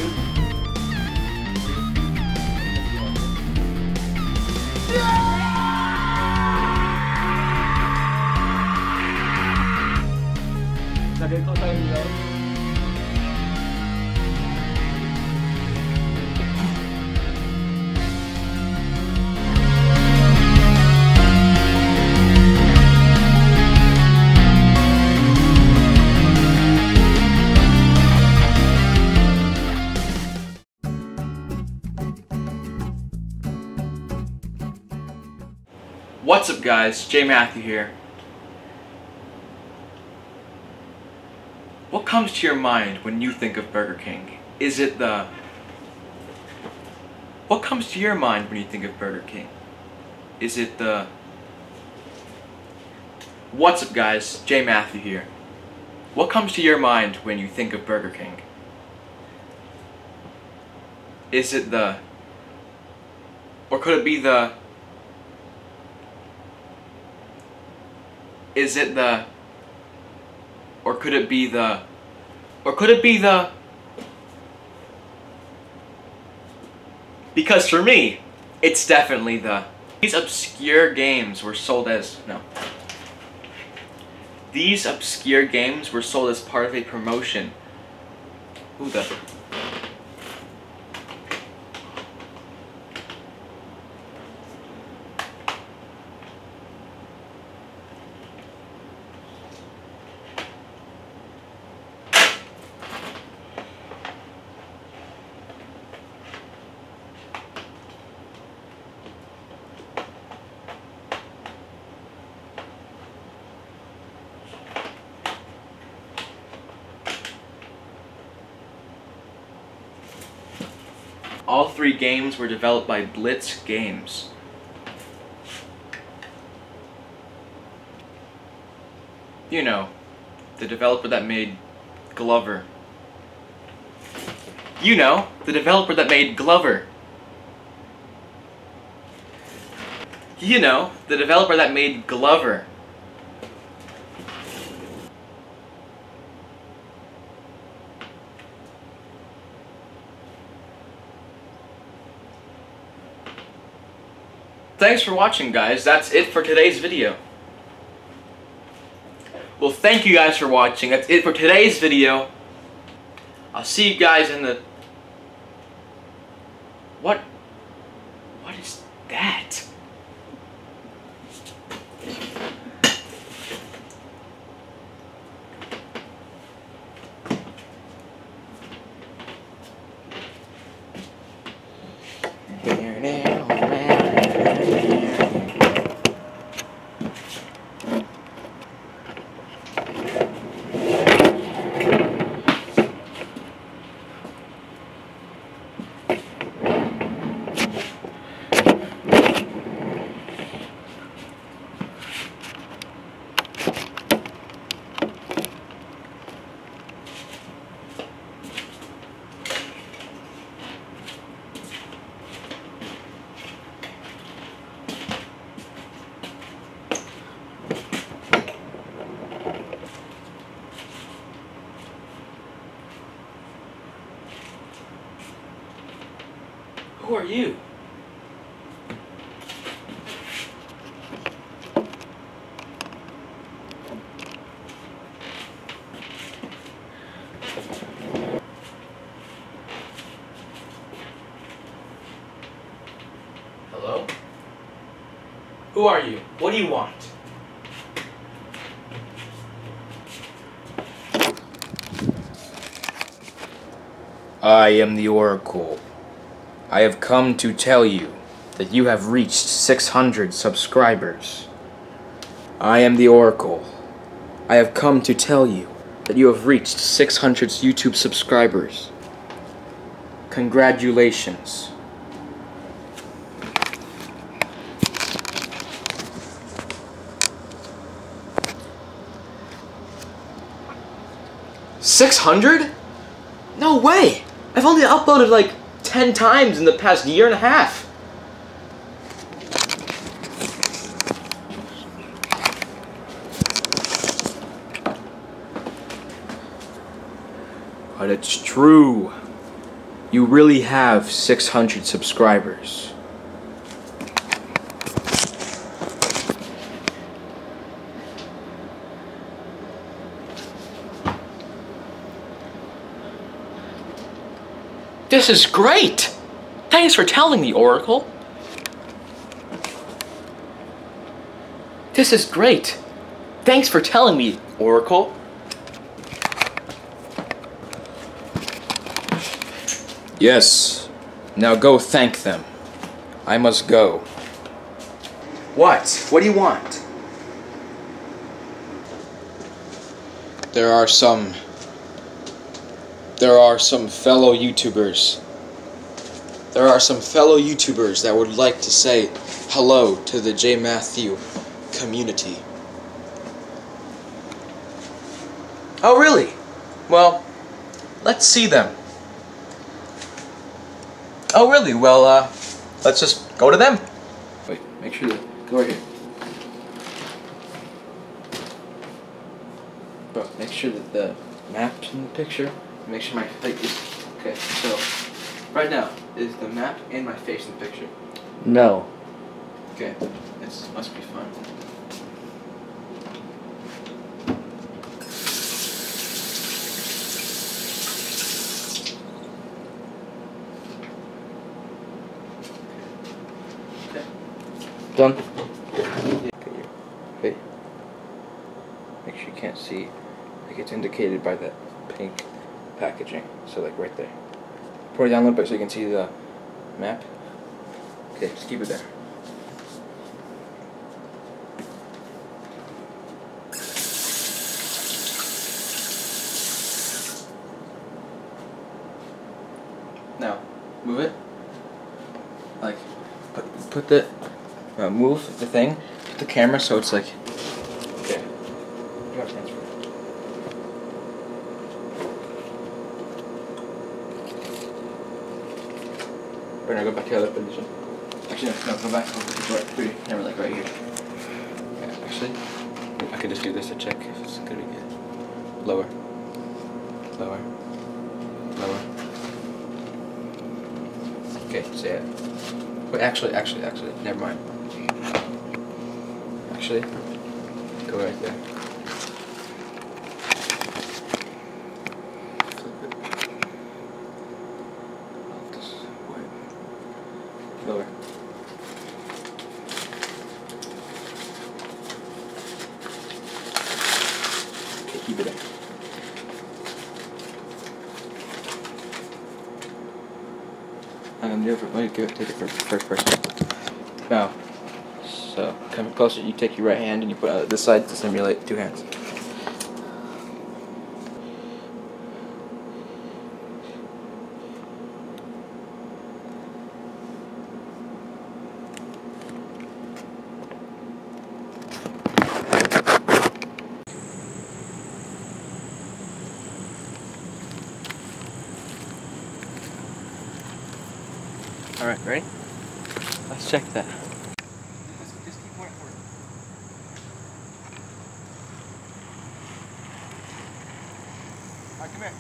A: What's up, guys? JMatthew here. What comes to your mind when you think of Burger King? Is it the... What comes to your mind when you think of Burger King? Is it the... What's up, guys? JMatthew here. What comes to your mind when you think of Burger King? Is it the... Or could it be the... Is it the... Or could it be the... Or could it be the... Because for me, it's definitely the... These obscure games were sold as... No. These obscure games were sold as part of a promotion. Who the... All three games were developed by Blitz Games. You know, the developer that made Glover. You know, the developer that made Glover. You know, the developer that made Glover. Thanks for watching, guys. That's it for today's video. Well, thank you guys for watching. That's it for today's video. I'll see you guys in the... What? What is that? Who are you? Hello? Who are you? What do you want?
D: I am the Oracle. I have come to tell you that you have reached six hundred subscribers. I am the Oracle. I have come to tell you that you have reached six hundred YouTube subscribers. Congratulations.
A: six hundred? No way! I've only uploaded like ten times in the past year and a half.
D: But it's true. You really have six hundred subscribers.
A: This is great! Thanks for telling me, Oracle. This is great. Thanks for telling me, Oracle.
D: Yes. Now go thank them. I must go.
A: What? What do you want?
D: There are some... There are some fellow YouTubers. There are some fellow YouTubers that would like to say hello to the JMatthew community.
A: Oh, really? Well, let's see them. Oh, really? Well, uh, let's just go to them. Wait, make sure to go right here. Bro, make sure that the map's in the picture. Make sure my face is... Okay, so, right now, is the map and my face in the picture?
L: No.
A: Okay, this must be fun.
L: Done.
A: Hey, make sure you can't see. Like it's indicated by that pink packaging. So like right there. Pour it down a little bit so you can see the map. Okay, just keep it there. Now, move it. Like, put, put the, uh, move the thing, put the camera so it's like, okay. You got transfer. Or no, go back to the other position. Actually, no, no, go back over to the three camera, like right here. Yeah, actually, I could just do this to check if it's good again. Lower. Lower. Lower. Okay, say it. Wait, actually, actually, actually, never mind. Actually, go right there. Lower. Okay, keep it in. I'm gonna do it for, let me give it, take it for first person. Now, so come closer, you take your right hand and you put it out this side to simulate two hands. Alright, ready? Let's check that. Just keep pointing forward. Alright, come here.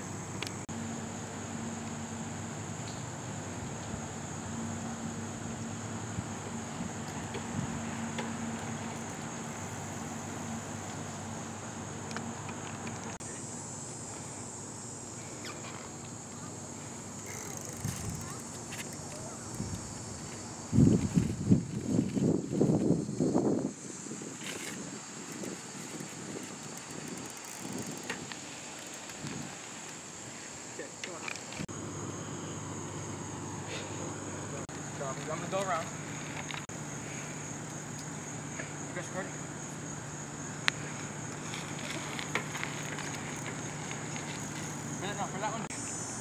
A: I'm gonna go around. You guys ready? Minute now for that one.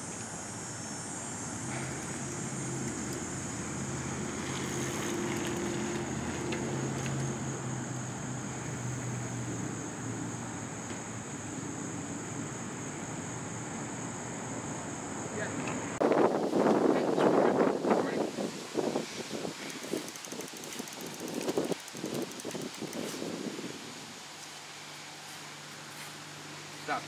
A: Stop.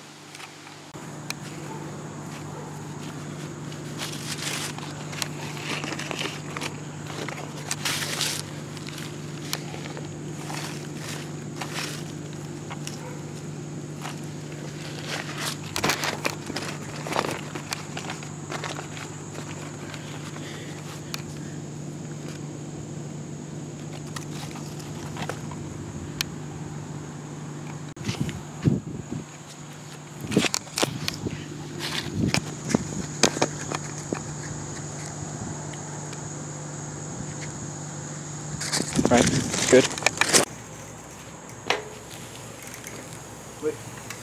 A: Right, good. Wait.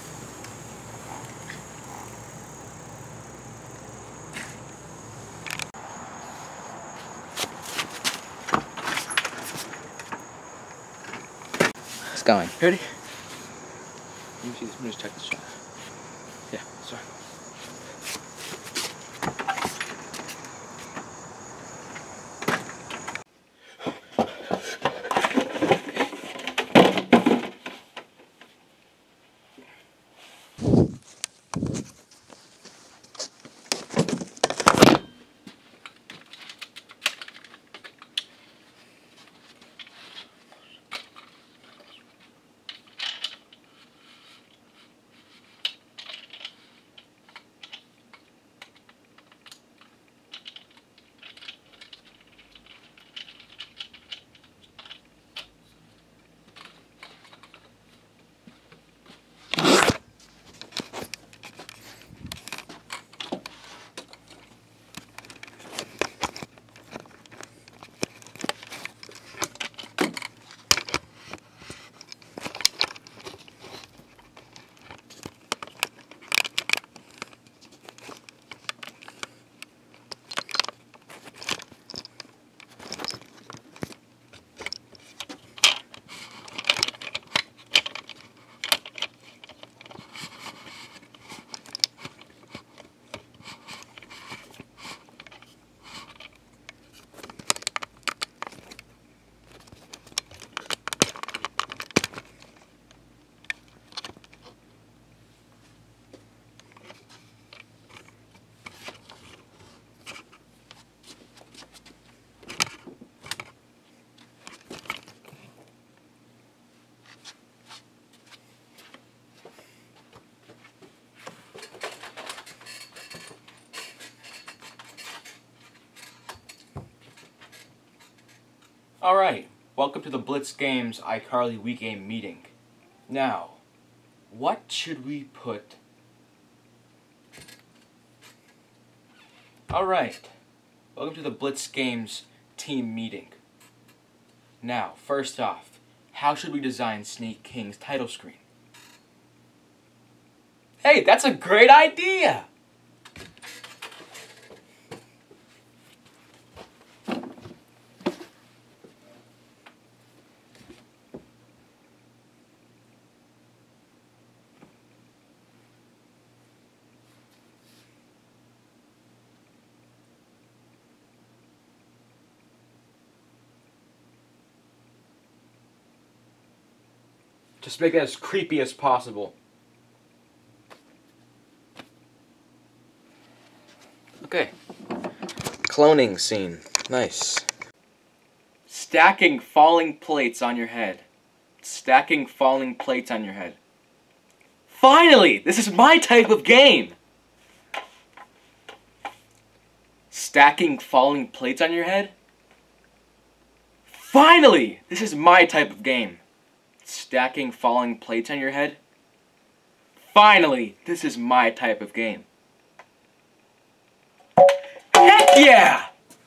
A: It's going. Ready? Let me see this. Let me just check this shot. Yeah, sorry.
D: Alright, welcome to the Blitz Games iCarly Week Game meeting. Now, what should we put? Alright, welcome to the Blitz Games team meeting. Now, first off, how should we design Snake King's title screen? Hey, that's a great idea! Just make it as creepy as possible. Okay. Cloning scene. Nice. Stacking falling plates on your head. Stacking falling plates on your head. Finally! This is my type of game! Stacking falling plates on your head? Finally! This is my type of game. Stacking falling plates on your head? Finally, this is my type of game. Heck yeah!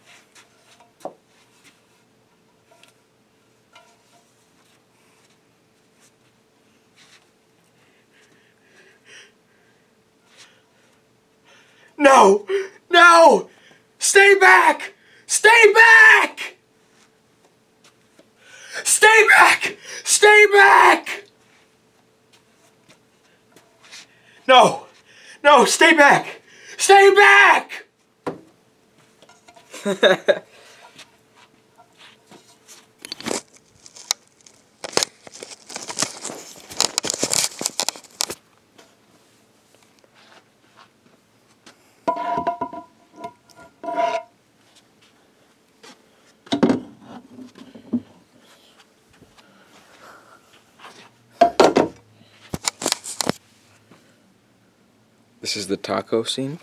D: No! No! Stay back! Stay back! Stay back! Stay back! No! No, stay back! Stay back! This is the taco scene.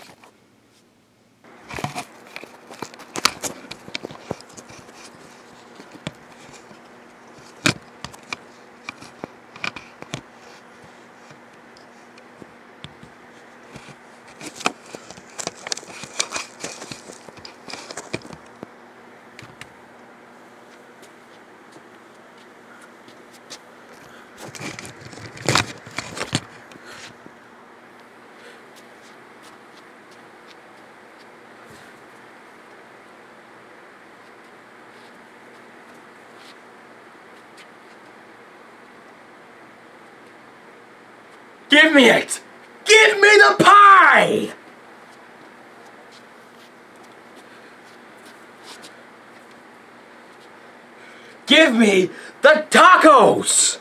D: Give me it! Give me the pie! Give me the tacos!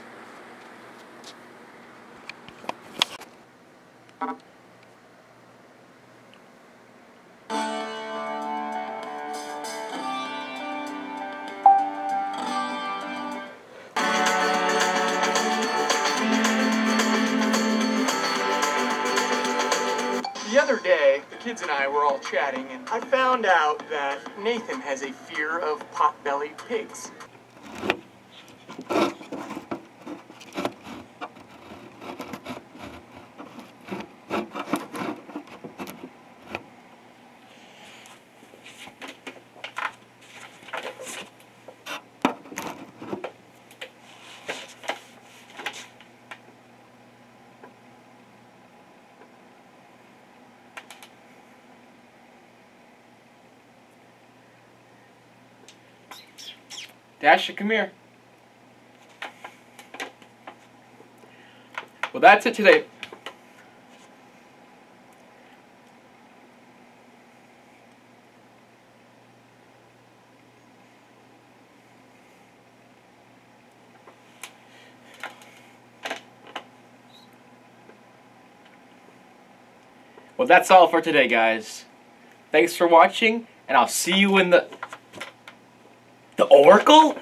F: The other day, the kids and I were all chatting, and I found out that Nathan has a fear of pot-bellied pigs.
A: Dasha, come here. Well, that's it today. Well, that's all for today, guys. Thanks for watching, and I'll see you in the... The Oracle?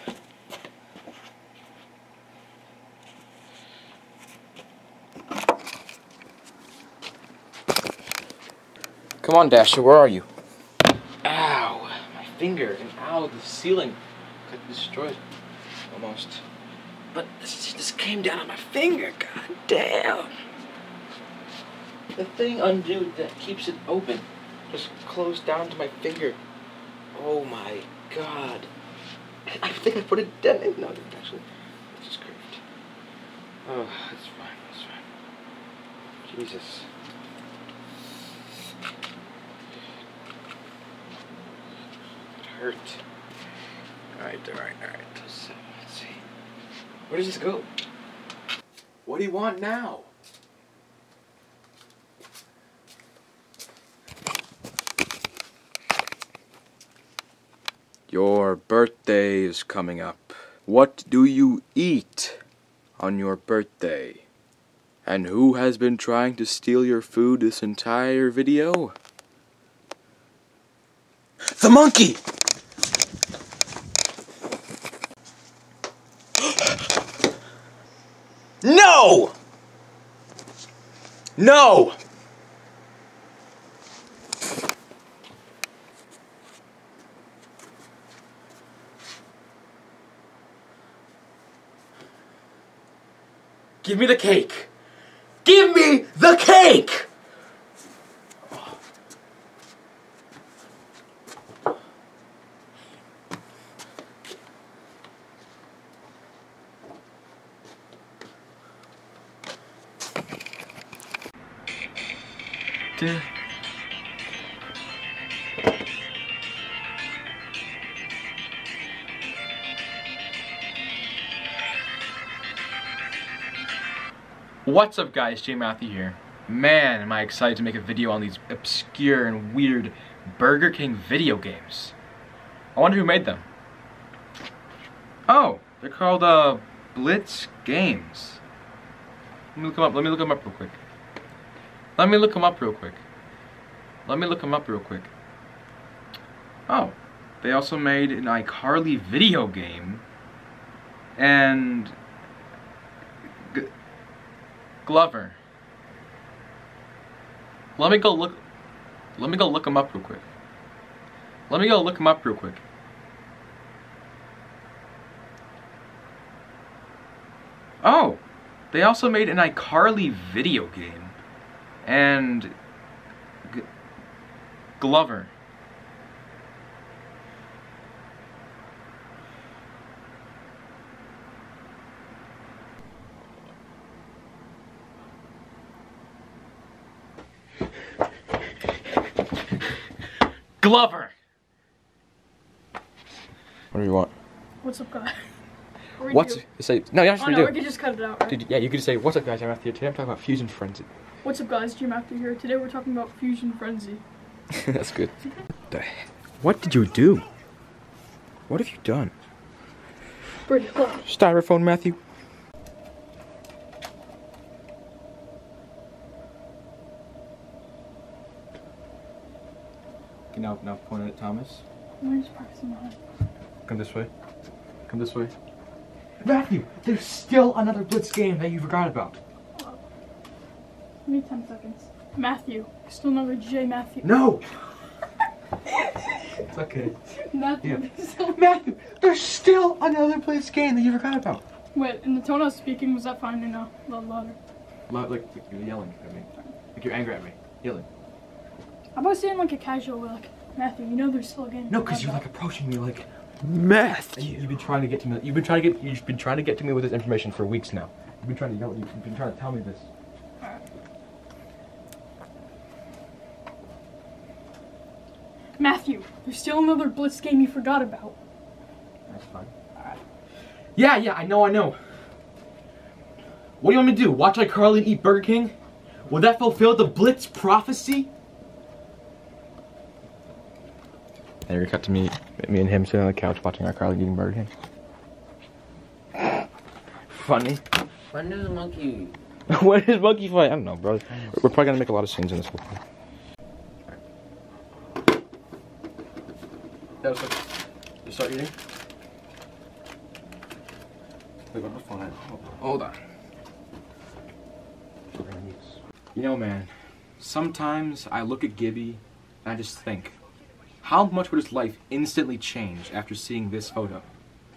A: Come on, Dasher, where are you? Ow, my finger, and ow, the ceiling. I destroyed almost. But this just came down on my finger, god damn. The thing undue that keeps it open just closed down to my finger. Oh my god. I think I put a dent in. No, I didn't actually. It's just curved. Oh, it's fine, it's fine. Jesus. It hurt. Alright, alright, alright. So, let's see. Where does this go? What do you want now?
D: Your birthday is coming up. What do you eat on your birthday? And who has been trying to steal your food this entire video? The monkey! No! No!
O: Give me the cake! Give me the cake! Duh. What's up guys, JMatthew here. Man, am I excited to make a video on these obscure and weird Burger King video games. I wonder who made them. Oh, they're called uh, Blitz Games. Let me look them up, let me look them up real quick. Let me look them up real quick. Let me look them up real quick. Oh, they also made an iCarly video game. And G Glover. Let me go look. Let me go look them up real quick. Let me go look them up real quick. Oh, they also made an iCarly video game. And G Glover. Glover.
A: What do you want?
K: What's up, guys?
A: What's say? No, you have to
K: Oh
A: redo.
K: no, we can just cut it out, right?
A: Dude, yeah, you could just say, "What's up, guys? I'm Matthew. Today I'm talking about Fusion Frenzy."
K: What's up, guys? JMatthew here. Today we're talking about Fusion Frenzy.
A: That's good.
C: The heck? What did you do? What have you done?
K: Pretty close.
A: Styrofoam, Matthew.
O: Okay, now, now point it at Thomas.
K: I'm just practicing my hand.
O: Come this way. Come this way. Matthew, there's still another Blitz game that you forgot about.
K: Give me ten seconds. Matthew. Still another JMatthew.
O: No! It's okay.
K: Matthew.
O: Yeah.
K: Still...
O: Matthew, there's still another Blitz game that you forgot about.
K: Wait, in the tone I was speaking, was that fine or no? A little louder.
O: Like, like you're yelling at me. Like you're angry at me. Yelling.
K: How about saying like a casual way, like, Matthew, you know there's still a game.
O: No, because you're like approaching me like,
C: Matthew.
O: You, you've been trying to get to me. You've been trying to get. You've been trying to get to me with this information for weeks now. You've been trying to yell. You've been trying to tell me this.
K: Alright. Matthew, there's still another Blitz game you forgot about.
O: That's fine. Alright. Yeah, yeah, I know, I know. What do you want me to do? Watch iCarly and eat Burger King? Will that fulfill the Blitz prophecy?
A: And we cut to me, me and him sitting on the couch watching iCarly eating Burger King. Funny.
L: When does the monkey?
A: What is monkey fight? I don't know, bro. We're probably gonna make a lot of scenes in this whole thing.
O: That was like, you start eating? Wait, what the phone? Hold on. You know, man, sometimes I look at Gibby and I just think, how much would his life instantly change after seeing this photo?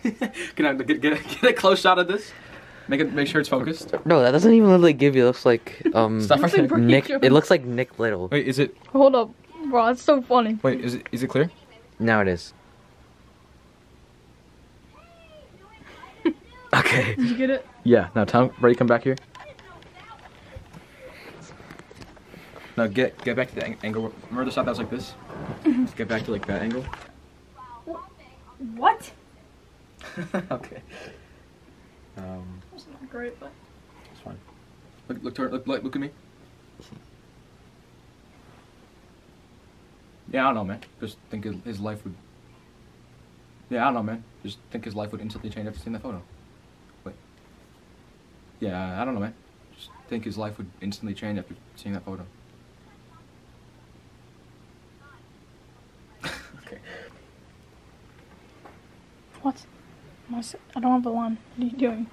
O: Can I get, get, get a close shot of this? Make it make sure it's focused.
G: No, that doesn't even look like Gibby. It looks like um
O: Stop
G: Nick.
O: right there.
G: Nick. It looks like Nick Little.
O: Wait, is it?
J: Hold up, bro. That's so funny.
O: Wait, is it? Is it clear?
G: Now it is. Okay.
J: Did you get it?
O: Yeah. Now, Tom, ready? Come back here. Now get get back to the ang angle. Remember the shot that was like this? Let's get back to like that angle.
J: What?
O: Okay. Um.
J: That's not great, but.
O: It's fine. Look, look, toward, look, look, look at me. Yeah, I don't know, man. Just think his, his life would. Yeah, I don't know, man. Just think his life would instantly change after seeing that photo. Wait. Yeah, I don't know, man. Just think his life would instantly change after seeing that photo. Okay.
J: What? Am I, s- I don't have a line. What are you doing?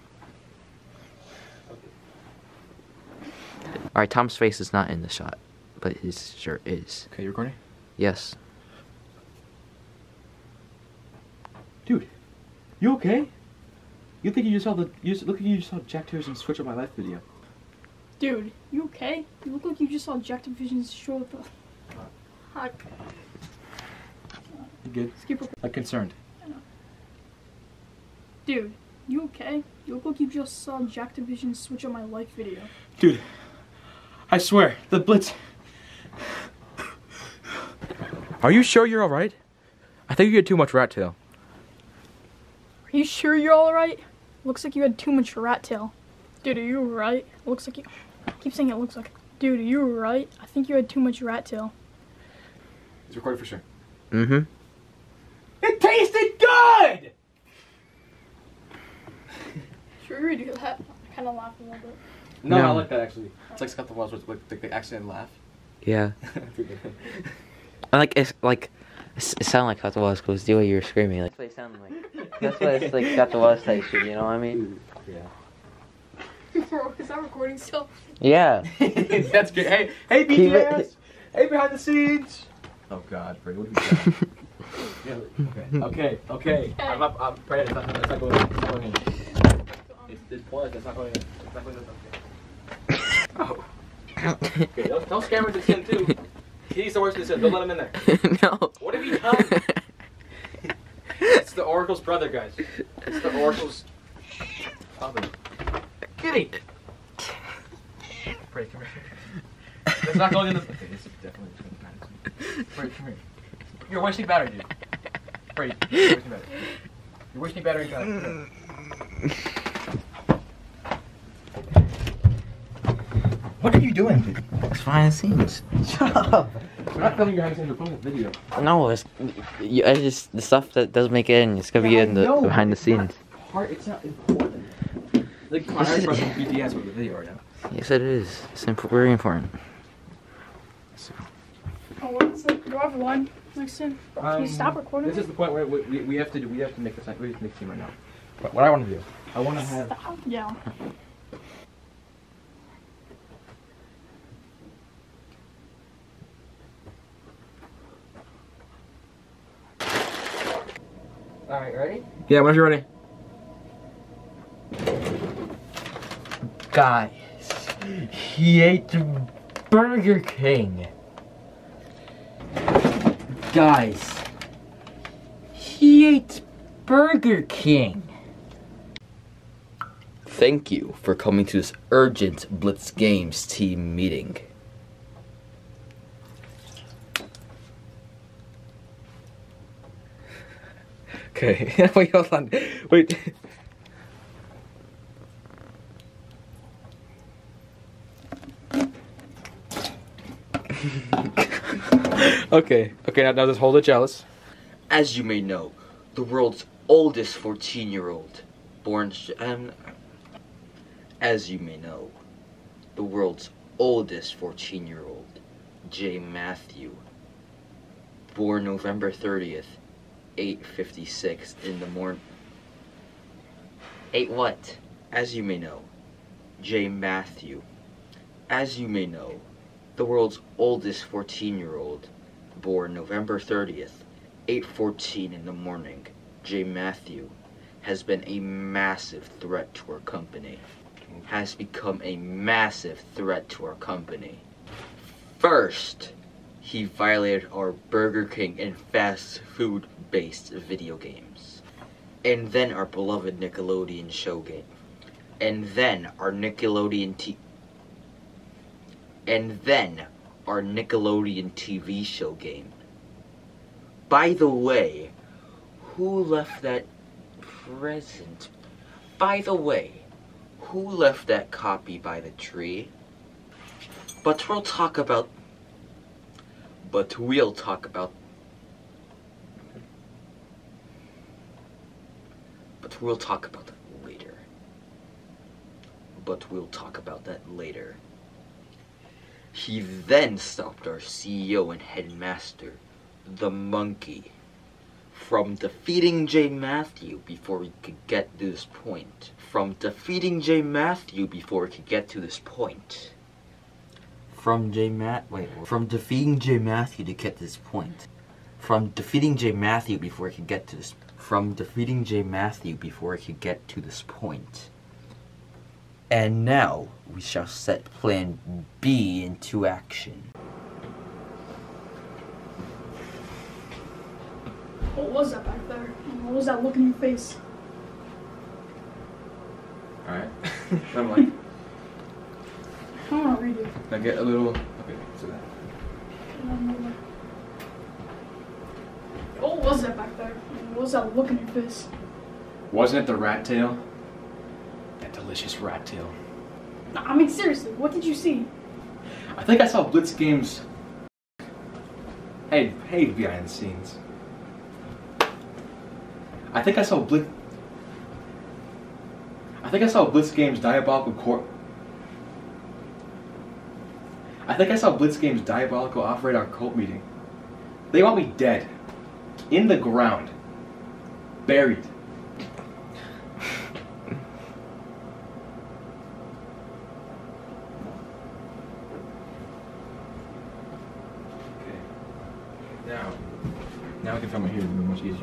G: All right, Tom's face is not in the shot, but his shirt is.
O: Okay, you recording?
G: Yes.
O: Dude, you okay? You think you just saw the? You just, look at you just saw Jack Tears and Switch Up My Life video.
J: Dude, you okay? You look like you just saw Jack Division's show with the. Hi.
O: You good?
J: Skip record-
O: I'm concerned.
J: Dude, you okay? You look like you just saw Jack Division's Switch Up My Life video.
O: Dude, I swear, the Blitz. Are you sure you're alright? I think you get too much rat tail.
J: Are you sure you're alright? Looks like you had too much rat tail. Dude, are you alright? Looks like you. I keep saying it looks like. Dude, are you alright? I think you had too much rat tail.
O: It's recorded for sure.
G: Mm-hmm.
O: It tasted good!
J: Should we redo that? I kind of laughed a little bit.
O: No,
G: No.
O: I like that actually. It's like Scott the Walls with like the, the accident laugh.
G: Yeah. I like it's like it's, it sounded like Scott the Wallace because the way you were screaming, like that's what it sounded like. That's why it's like Scott the Wallace type shit. You know what I mean?
O: Yeah.
J: Bro, is that recording still?
G: Yeah.
O: That's good. Hey, hey, B
G: Keep
O: T
G: it-
O: S. Hey, behind the scenes. Oh God, Brady, what have you done? Yeah, okay, okay, okay. I'm not. I'm praying. It's not, it's not going in. It's not going in. It's this point. It's not going in. It's not going in. Oh. Okay, don't, don't scam her this in too. He's the worst in this in. Don't let him in there.
G: No.
O: What have you done? It's the Oracle's brother, guys. It's the Oracle's father. Kitty. Pray, come here. It's not going in the. Okay, this is definitely going to Pray, come here. You're wasting battery, dude. Pray, you're wasting battery. You're wasting battery, guys.
G: What are you doing, dude? It's behind the scenes. Shut up.
O: We're not filming your behind the scenes. We're filming a video.
G: No, it's you, I just the stuff that doesn't make it in. It's gonna be
O: Yeah,
G: in
O: I
G: the
O: know,
G: behind the
O: it's not
G: scenes.
O: Part. It's not important. Like my
G: This is-
O: eyes are B T S with the video right now.
G: Yes, it is. It's imp- very important.
J: Oh, what is it? Do I have one next to him? Can
O: Um,
J: you stop recording?
O: This is the point where we, we, we have to do. We have to make this. We have to make a team right now. But what I want to do, I want to have.
J: Stop. Yeah.
G: All right, ready?
O: Yeah, whenever you're ready.
G: Guys, he ate the Burger King. Guys, he ate Burger King. Thank you for coming to this urgent Blitz Games team meeting.
O: Okay. Wait, hold on. Wait. Okay. Okay. Now, now just hold it, jealous.
G: As you may know, the world's oldest fourteen-year-old, born um, as you may know, the world's oldest fourteen-year-old, JMatthew, born November thirtieth, eight fifty-six in the morning. Eight what? As you may know, JMatthew. As you may know, the world's oldest fourteen-year-old, born November thirtieth, eight fourteen in the morning, JMatthew, has been a massive threat to our company. Has become a massive threat to our company. First, he violated our Burger King and fast food based video games. And then our beloved Nickelodeon show game. And then our Nickelodeon T And then our Nickelodeon T V show game. By the way, who left that present? By the way, who left that copy by the tree? But we'll talk about But we'll talk about But we'll talk about that later. But we'll talk about that later. He then stopped our C E O and headmaster, the monkey, from defeating JMatthew before he could get to this point. From defeating JMatthew before he could get to this point. From JMath wait, from defeating JMatthew to get to this point. From defeating JMatthew before he could get to this From defeating JMatthew before he could get to this point. And now we shall set plan B into action.
J: What was that back there? What was that look in your face?
A: Alright. I'm like,
J: I don't want to read it.
A: I get a little. Okay, so that.
J: What was that back there? What was that look in your face?
A: Wasn't it the rat tail? That delicious rat tail.
J: Nah, I mean, seriously, what did you see?
A: I think I saw Blitz Games. Hey, hey, behind the scenes. I think I saw Blitz. I think I saw Blitz Games diabolical cor. I think I saw Blitz Games diabolical operate our cult meeting. They want me dead, in the ground, buried. Now, now I can find my hearing much easier.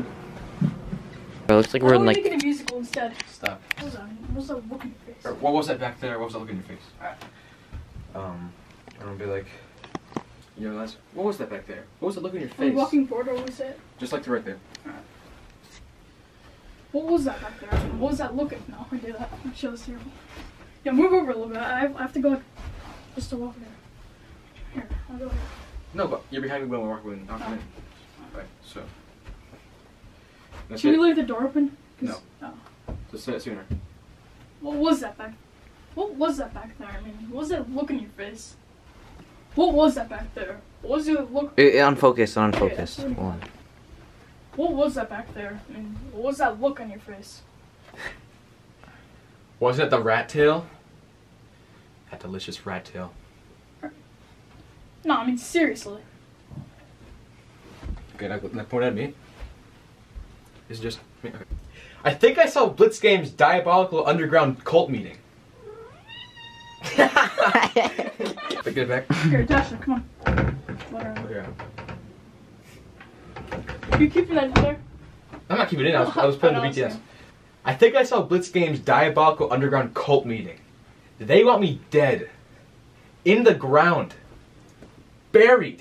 L: It looks like
J: Why
L: we're
J: don't
L: in
J: we
L: like.
J: make it a musical instead?
A: Stop.
J: What was that? What was that look in your face?
A: Or what was that back there? What was that look in your face? Um, I'm gonna be like, you know, that's, what was that back there? What was that look in your
J: Are we
A: face?
J: walking forward, or what was it?
A: Just like to right there.
J: Alright. What was that back there? What was that looking? No, I do that. I'll show this here. Yeah, move over a little bit. I have, I have to go like, just to walk there. Here, I'll go here.
A: No, but you're behind me when we're walking in. I'll come in. Right, so. That's
J: Should
A: it.
J: we leave the door open?
A: No.
J: Oh.
A: Just say it sooner.
J: What was that back? What was that back there? I mean, what was that look in your face? What was that back there? What was your look?
L: It, it unfocused,
J: Okay,
L: unfocused.
J: that's really
L: Hold on.
J: What was that back there? I mean, what was that look on your face?
A: Wasn't it the rat tail? That delicious rat tail.
J: No, I mean, seriously.
A: Okay, now, now point at me. It's just me. Okay. I think I saw Blitz Games' diabolical underground cult meeting. Get it back.
J: Here, Tasha, come on. Whatever.
A: Okay.
J: You keeping that in there?
A: I'm not keeping it in. I was, I was putting the
J: I
A: B T S.
J: know,
A: I think I saw Blitz Games' diabolical underground cult meeting. They want me dead. In the ground. Buried.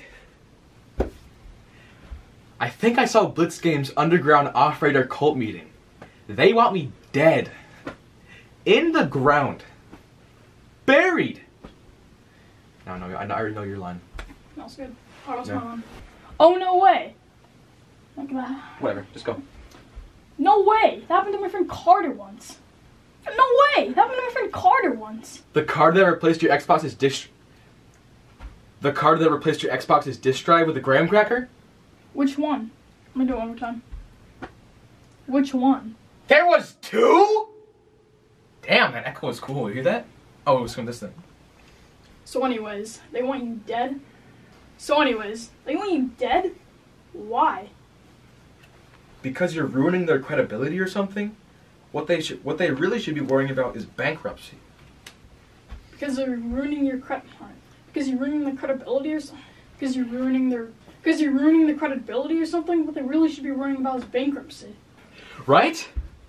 A: I think I saw Blitz Games' underground off-radar cult meeting. They want me dead. In the ground. Buried. No, no, I already know your line.
J: That's good. Oh, what's
A: Yeah.
J: going on? Oh, no way. Look at that.
A: Whatever, just go.
J: No way. That happened to my friend Carter once. No way. That happened to my friend Carter once.
A: The card that replaced your Xbox's disk. The card that replaced your Xbox's disk drive with a graham cracker?
J: Which one? Let me do it one more time. Which one?
A: There was two? Damn, that echo was cool. You hear that? Oh, it was from this thing.
J: So anyways, they want you dead? So anyways, they want you dead? Why?
A: Because you're ruining their credibility or something? What they should, what they really should be worrying about is bankruptcy.
J: Because they're ruining your credit. Because you're ruining the credibility or something. Because you're ruining their. Because you're ruining the credibility or something. What they really should be worrying about is bankruptcy.
A: Right?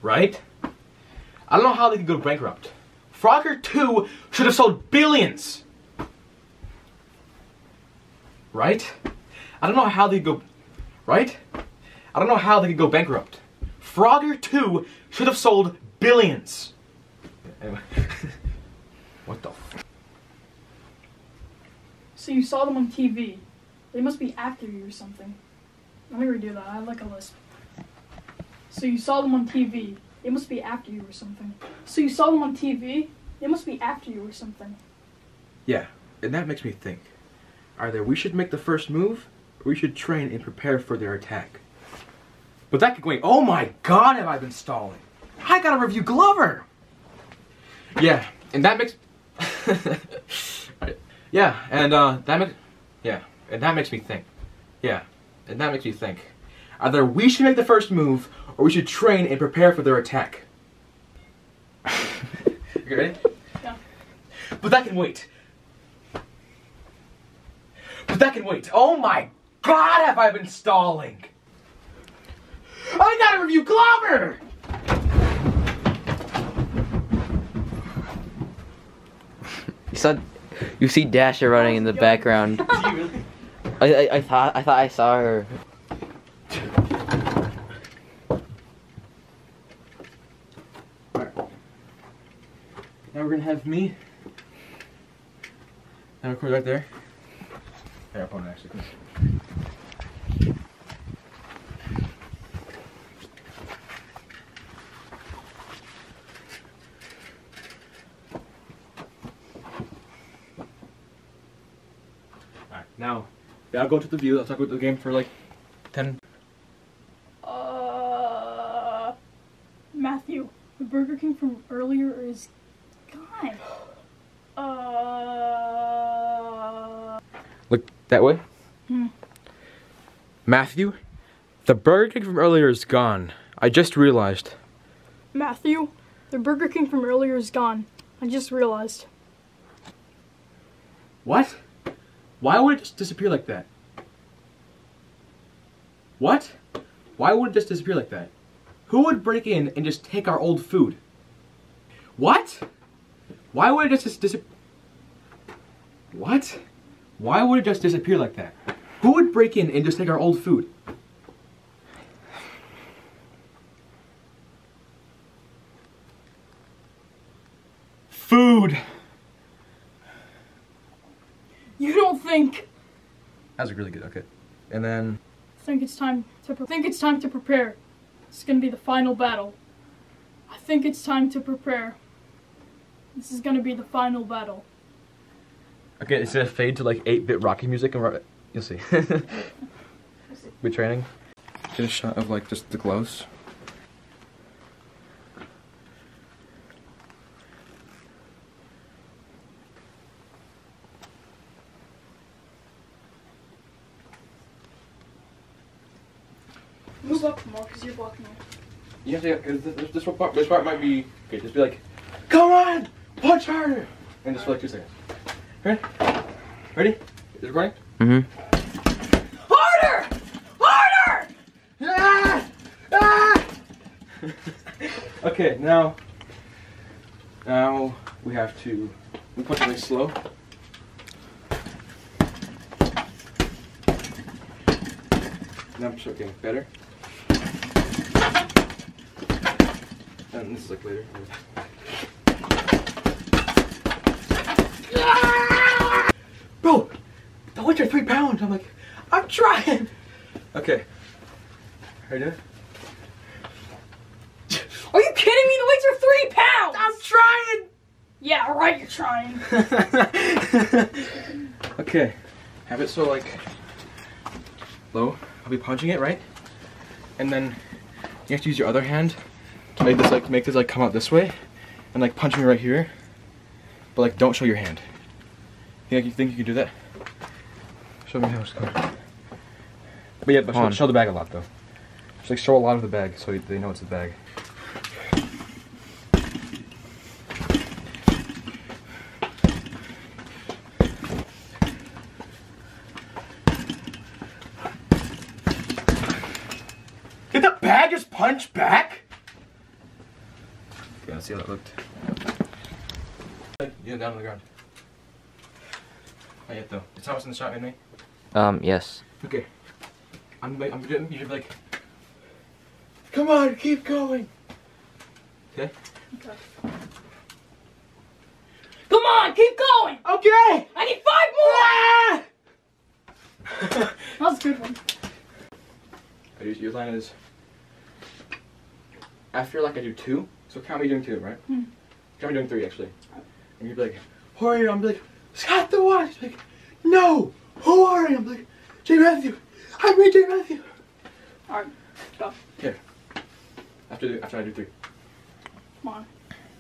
O: right? I don't know how they could go bankrupt. Frogger two should have sold billions. Right? I don't know how they could go, right? I don't know how they could go bankrupt. Frogger two should have sold billions. Anyway. What the f-
J: So you saw them on T V. They must be after you or something. Let me redo that. I have like a lisp. So you saw them on T V. They must be after you or something. So you saw them on T V. They must be after you or something.
O: Yeah, and that makes me think. Either we should make the first move, or we should train and prepare for their attack. But that could wait. Oh my god, have I been stalling? I gotta review Glover! Yeah, and that makes... Right. Yeah, and uh, that makes... Yeah, and that makes me think. Yeah, and that makes me think. Either we should make the first move, or we should train and prepare for their attack. You ready?
J: Yeah.
O: But that can wait. But that can wait. Oh my god, have I been stalling? I gotta review Glover!
I: You saw, you see Dasher running in the background. I, I, I thought, I thought I saw her.
O: Now we're gonna have me. Now record right there. Yeah, phone actually. Alright, now, yeah, I'll go to the view. I'll talk about the game for like ten.
J: Uh, Matthew, the Burger King from earlier is gone. Uh.
O: Look that way.
J: Hmm.
O: Matthew, the Burger King from earlier is gone. I just realized.
J: Matthew, the Burger King from earlier is gone. I just realized.
O: What? Why would it just disappear like that? What? Why would it just disappear like that? Who would break in and just take our old food? What? Why would it just disappear? What? Why would it just disappear like that? Who would break in and just take our old food? Food!
J: You don't think?
O: That was really good, okay. And then...
J: I think it's time to pre- think it's time to prepare. It's gonna be the final battle. I think it's time to prepare. This is gonna be the final battle.
O: Okay, it's gonna fade to like eight bit Rocky music and you'll see. We're training. Get a shot of like just the gloves.
J: Move up more because you're blocking me.
O: You have to, cause this, this part, this part might be, okay, just be like, come on, punch harder, and just for like two seconds. Ready? Ready? Is it recording?
I: Mm-hmm.
O: Harder! Harder! Ah! Ah! Okay, now, now we have to, we punch really slow. Now I'm sure getting better. And this is like later. Bro, the weights are three pounds. I'm like, I'm trying. Okay. Are you doing it?
J: Are you kidding me? The weights are three pounds!
O: I'm trying!
J: Yeah, alright, you're trying.
O: Okay. Have it so like low. I'll be punching it, right? And then you have to use your other hand to make this like make this like come out this way, and like punch me right here. But like don't show your hand. You think you think you can do that? Show me how it's going. But yeah, but show, show the bag a lot though. Just like show a lot of the bag so they know it's a bag. Did the bag just punch back?
A: Let's see how that looked. Yeah, down on the ground. Not yet though. Is Thomas in the shot with me?
I: Um, yes.
A: Okay. I'm like, I'm gonna be like, come on, keep going. Okay?
J: Okay. Come on, keep going!
A: Okay!
J: I need five more! That was a good one.
A: Your, your line is, after like I do two, so count me doing two, right?
J: Hmm.
A: Count me doing three actually. And you'd be like, who are you? I'm like, Scott the Watch. He's like, no, who are you? I'm like, JMatthew. I'm me, JMatthew.
J: Alright, go.
A: Here. After, after I do three.
J: Come on.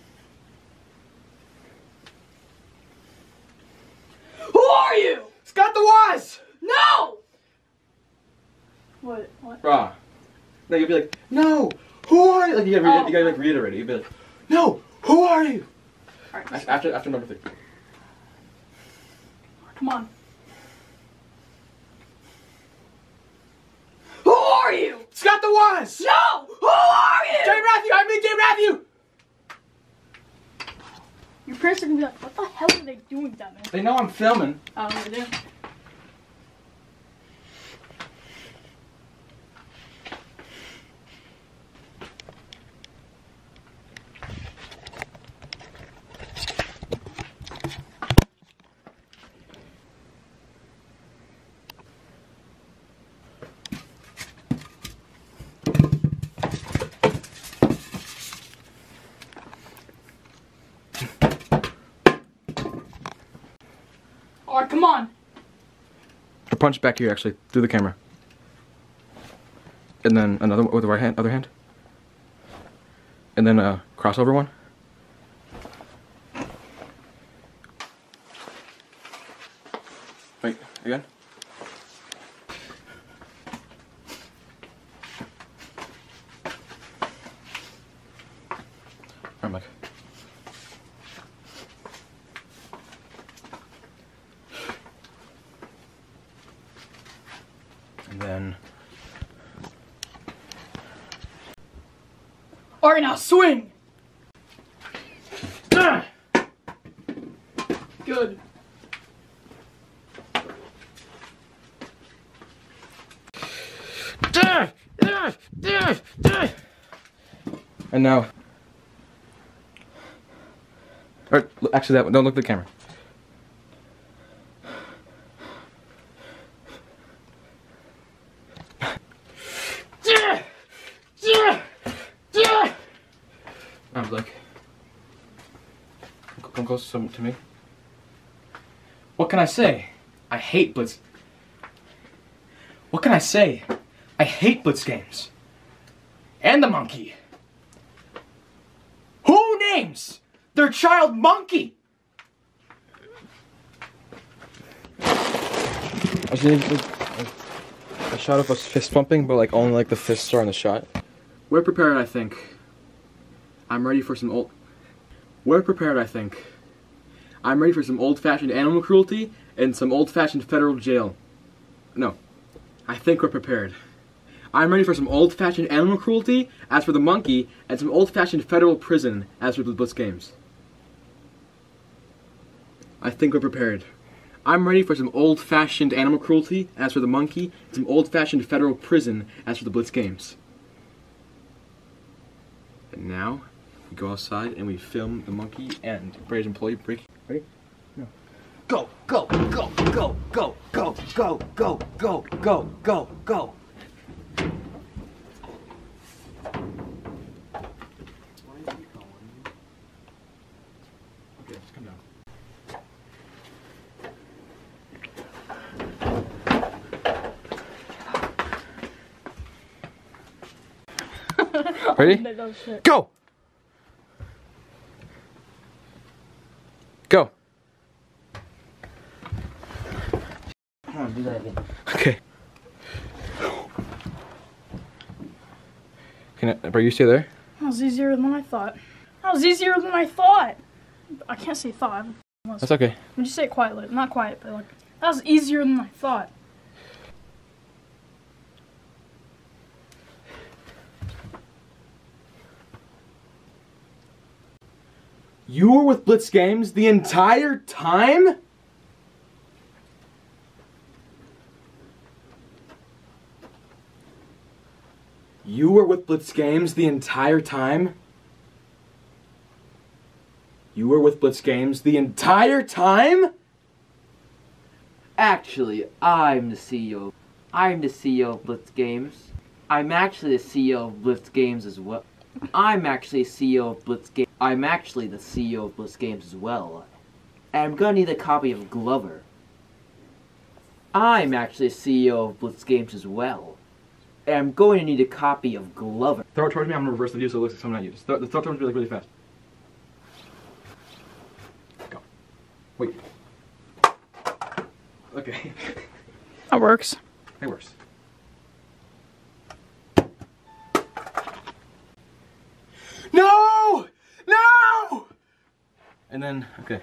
J: Who are you?
A: Scott the Waz!
J: No! What? What?
A: Raw. No, you'll be like, no, who are you? Like you gotta,
J: Oh.
A: you gotta like reiterate it. You'll be like, no, who are you?
J: Alright.
A: After, after number three.
J: Come on. Who are you?
A: Scott the Waz!
J: No! Who are you?
A: JMatthew, I'm me, JMatthew!
J: Your parents are gonna be like, what the hell are they doing down there?
A: They know I'm filming.
J: Oh, they do. Alright, come on.
A: A punch back here, actually, through the camera. And then another with the right hand, other hand. And then a crossover one. Wait, again? I'm like. And then.
J: Alright, now swing! Ah! Good.
A: And now. Or, actually, that one. Don't look at the camera. I'm like, come close to, to me. What can I say? I hate Blitz. What can I say? I hate Blitz Games. And the monkey. Who names their child Monkey? I just need a, a shot of us fist pumping, but like only like the fists are on the shot. We're prepared, I think. I'm ready for some old. We're prepared, I think. I'm ready for some old-fashioned animal cruelty and some old-fashioned federal jail. No, I think we're prepared. I'm ready for some old-fashioned animal cruelty, as for the monkey, and some old-fashioned federal prison, as for the Blitz Games. I think we're prepared. I'm ready for some old-fashioned animal cruelty, as for the monkey, and some old-fashioned federal prison, as for the Blitz Games. And now, we go outside and we film the monkey and Brady's employee break. Ready? No.
X: Go, go, go, go, go, go, go, go, go, go, go, go.
A: Okay, just come down. Ready? Go! Go!
I: Come on, do that again.
A: Okay. Can I, bro, you stay there?
J: That was easier than I thought. That was easier than I thought. I can't say thought.
A: That's okay.
J: Would you say it quietly? Not quiet, but like, that was easier than I thought.
O: You were with Blitz Games the entire time? You were with Blitz Games the entire time? You were with Blitz Games the entire time?
L: Actually, I'm the C E O. I'm the C E O of Blitz Games. I'm actually the C E O of Blitz Games as well. I'm actually C E O of Blitz Games. I'm actually the C E O of Blitz Games as well. And I'm gonna need a copy of Glover. I'm actually C E O of Blitz Games as well. And I'm going to need a copy of Glover.
O: Throw it towards me, I'm gonna reverse the view so it looks like someone at you. Just throw, throw it towards me like really fast. Go. Wait. Okay.
J: That works.
O: It works. No! No! And then, okay.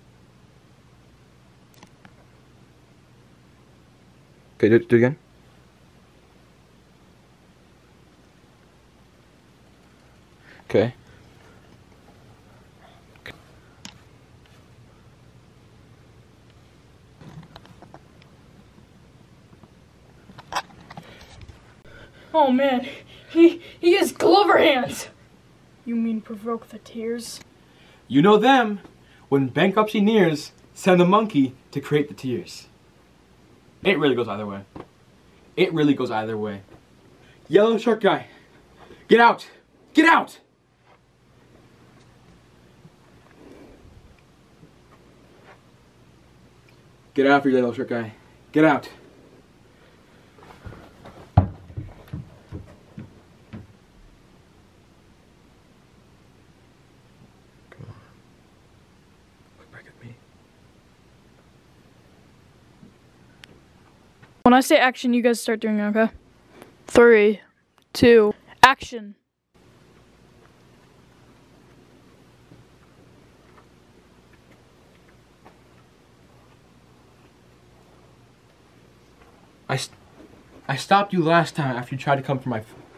O: Okay, do, do it again. Okay.
J: Oh man, he he has Glover hands. You mean provoke the tears?
O: You know them. When bankruptcy nears, send the monkey to create the tears. It really goes either way. It really goes either way. Yellow short guy, get out! Get out! Get out for your yellow shirt guy. Get out.
J: When I say action, you guys start doing it, okay? Three, two, action.
O: I, st I stopped you last time after you tried to come for my food.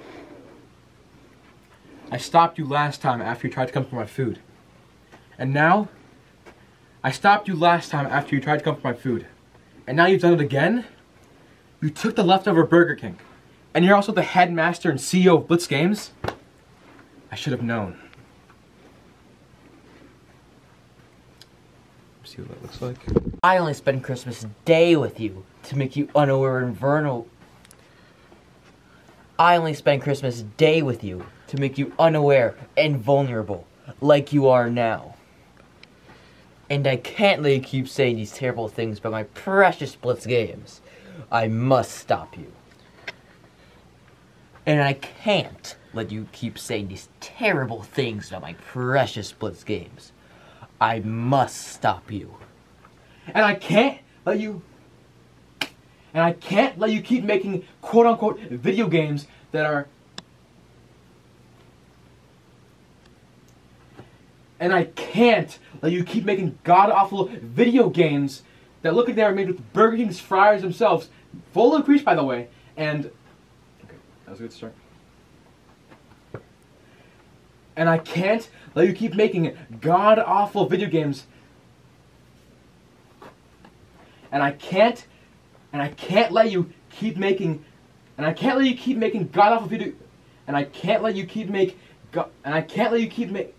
O: I stopped you last time after you tried to come for my food. And now, I stopped you last time after you tried to come for my food. And now you've done it again? You took the leftover Burger King. And you're also the headmaster and C E O of Blitz Games? I should have known. See what that looks like.
L: I only spend Christmas Day with you to make you unaware and vulnerable. I only spend Christmas Day with you to make you unaware and vulnerable, like you are now. And I can't let you keep saying these terrible things about my precious Blitz Games. I must stop you. And I can't let you keep saying these terrible things about my precious Blitz Games. I must stop you.
O: And I can't let you... And I can't let you keep making quote-unquote video games that are... And I can't let you keep making god-awful video games that look like they are made with Burger King's fryers themselves, full of grease, by the way, and... Okay, that was a good start. And I can't let you keep making god-awful video games. And I can't... And I can't let you keep making... And I can't let you keep making god-awful video... And I can't let you keep make... God, and I can't let you keep make...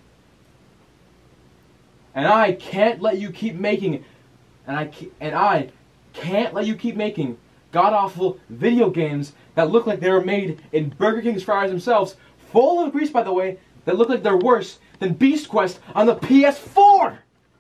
O: And I can't let you keep making... And I, and I can't let you keep making god-awful video games that look like they were made in Burger King's fryers themselves, full of grease, by the way, that look like they're worse than Beast Quest on the P S four!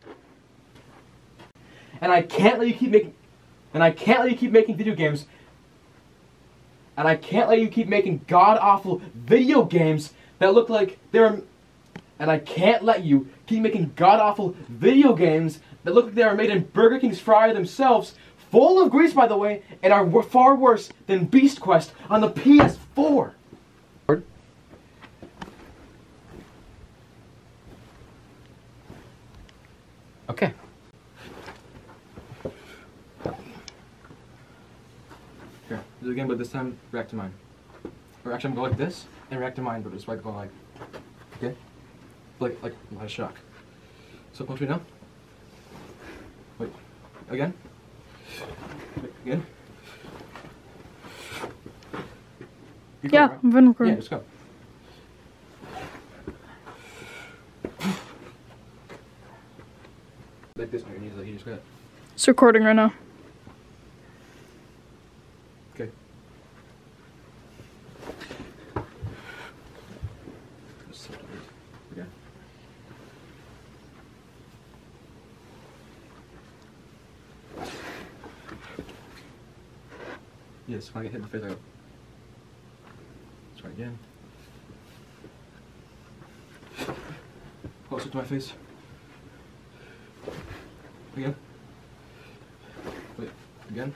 O: And I can't let you keep making... And I can't let you keep making video games... And I can't let you keep making god-awful video games that look like they're... And I can't let you keep making god-awful video games that look like they are made in Burger King's fryer themselves, full of grease, by the way, and are w far worse than Beast Quest on the P S four. Okay. Here, do it again, but this time react to mine. Or actually, I'm going to go like this and react to mine, but just like go like, okay, like like a lot of shock. So punch me now. Wait. Again. Wait, again. You
J: Yeah,
O: go, right?
J: I'm gonna record.
O: Yeah, let's go. Like this on your knees, like you just got.
J: It's recording right now.
O: Okay. Again. Yes, when I get hit in the face, I go. Let's try again. Closer to my face. Again. Wait, again.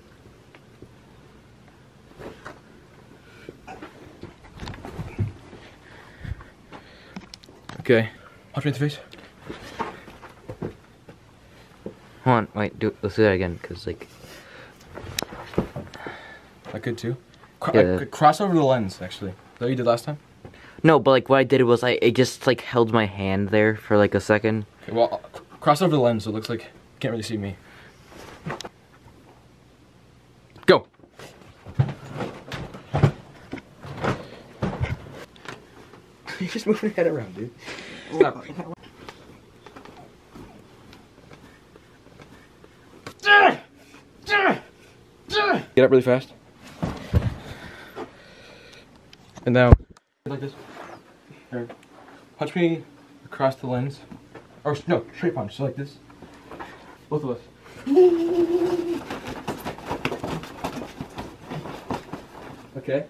O: Okay. Punch me in the face.
I: Hold on, wait, do let's do that again, cause like.
O: I could too. Cro
I: Yeah.
O: I could cross over the lens, actually. Is that what you did last time?
I: No, but like what I did was I it just like held my hand there for like a second.
O: Okay, well, I'll cross over the lens so it looks like you can't really see me. Go! You're just moving your head around, dude. Stop. Get up really fast. And now, like this. Here. Punch me across the lens. Or, no, straight punch, so like this. Both of us. Okay.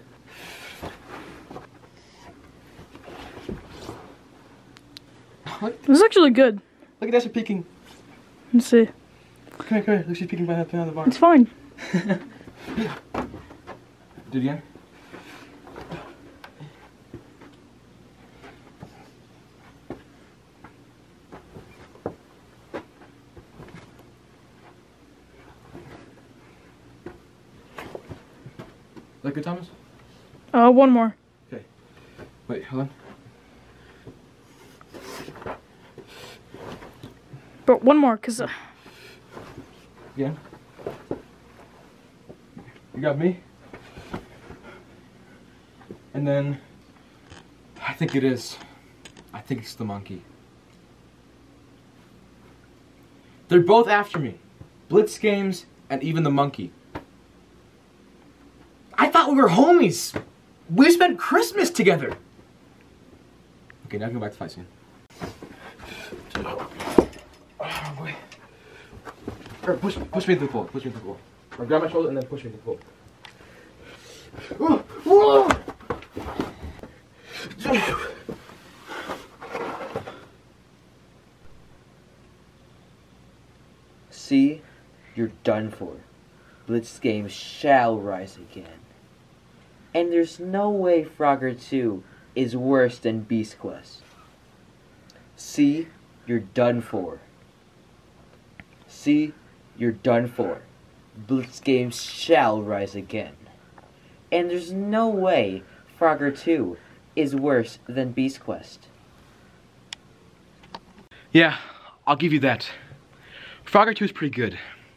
J: It was actually good.
O: Look at that, she's peeking.
J: Let's see.
O: Come here, come here. Look, she's peeking behind the bar.
J: It's fine.
O: Do it again. Is that good, Thomas?
J: Uh, one more.
O: Okay. Wait, hold on.
J: But one more, cause. Uh,
O: Again. You got me. And then, I think it is. I think it's the monkey. They're both after me. Blitz Games and even the monkey. I thought we were homies. We spent Christmas together. Okay, now go back to fight scene. Oh, boy. Or push, push me into the pool. Push me into the pool. Or grab my shoulder and then push me into the pool.
G: See, you're done for. Blitz Games shall rise again. And there's no way Frogger two is worse than Beast Quest. See, you're done for. See, you're done for. Blitz Games shall rise again. And there's no way Frogger two is worse than Beast Quest.
O: Yeah, I'll give you that. Frogger two is pretty good.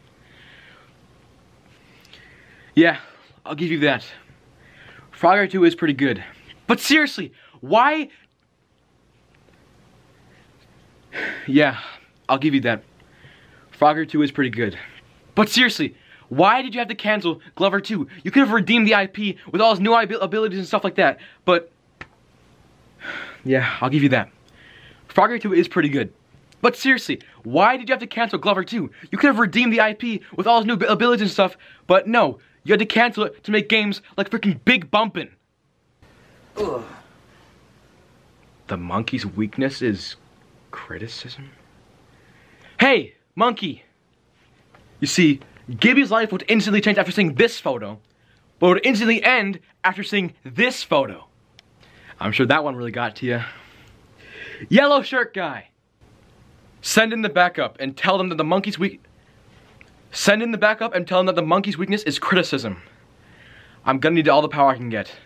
O: Yeah, I'll give you that. Frogger two is pretty good. But seriously, why? Yeah, I'll give you that. Frogger two is pretty good. But seriously, why did you have to cancel Glover two? You could have redeemed the I P with all his new abilities and stuff like that. But, yeah, I'll give you that. Frogger two is pretty good. But seriously, why did you have to cancel Glover two? You could have redeemed the I P with all his new abilities and stuff, but no, you had to cancel it to make games like freaking Big Bumpin'. Ugh. The monkey's weakness is criticism? Hey, monkey! You see, Gibby's life would instantly change after seeing this photo, but would instantly end after seeing this photo. I'm sure that one really got to you. Yellow shirt guy! Send in the backup and tell them that the monkey's weak. Send in the backup and tell them that the monkey's weakness is criticism. I'm gonna need all the power I can get.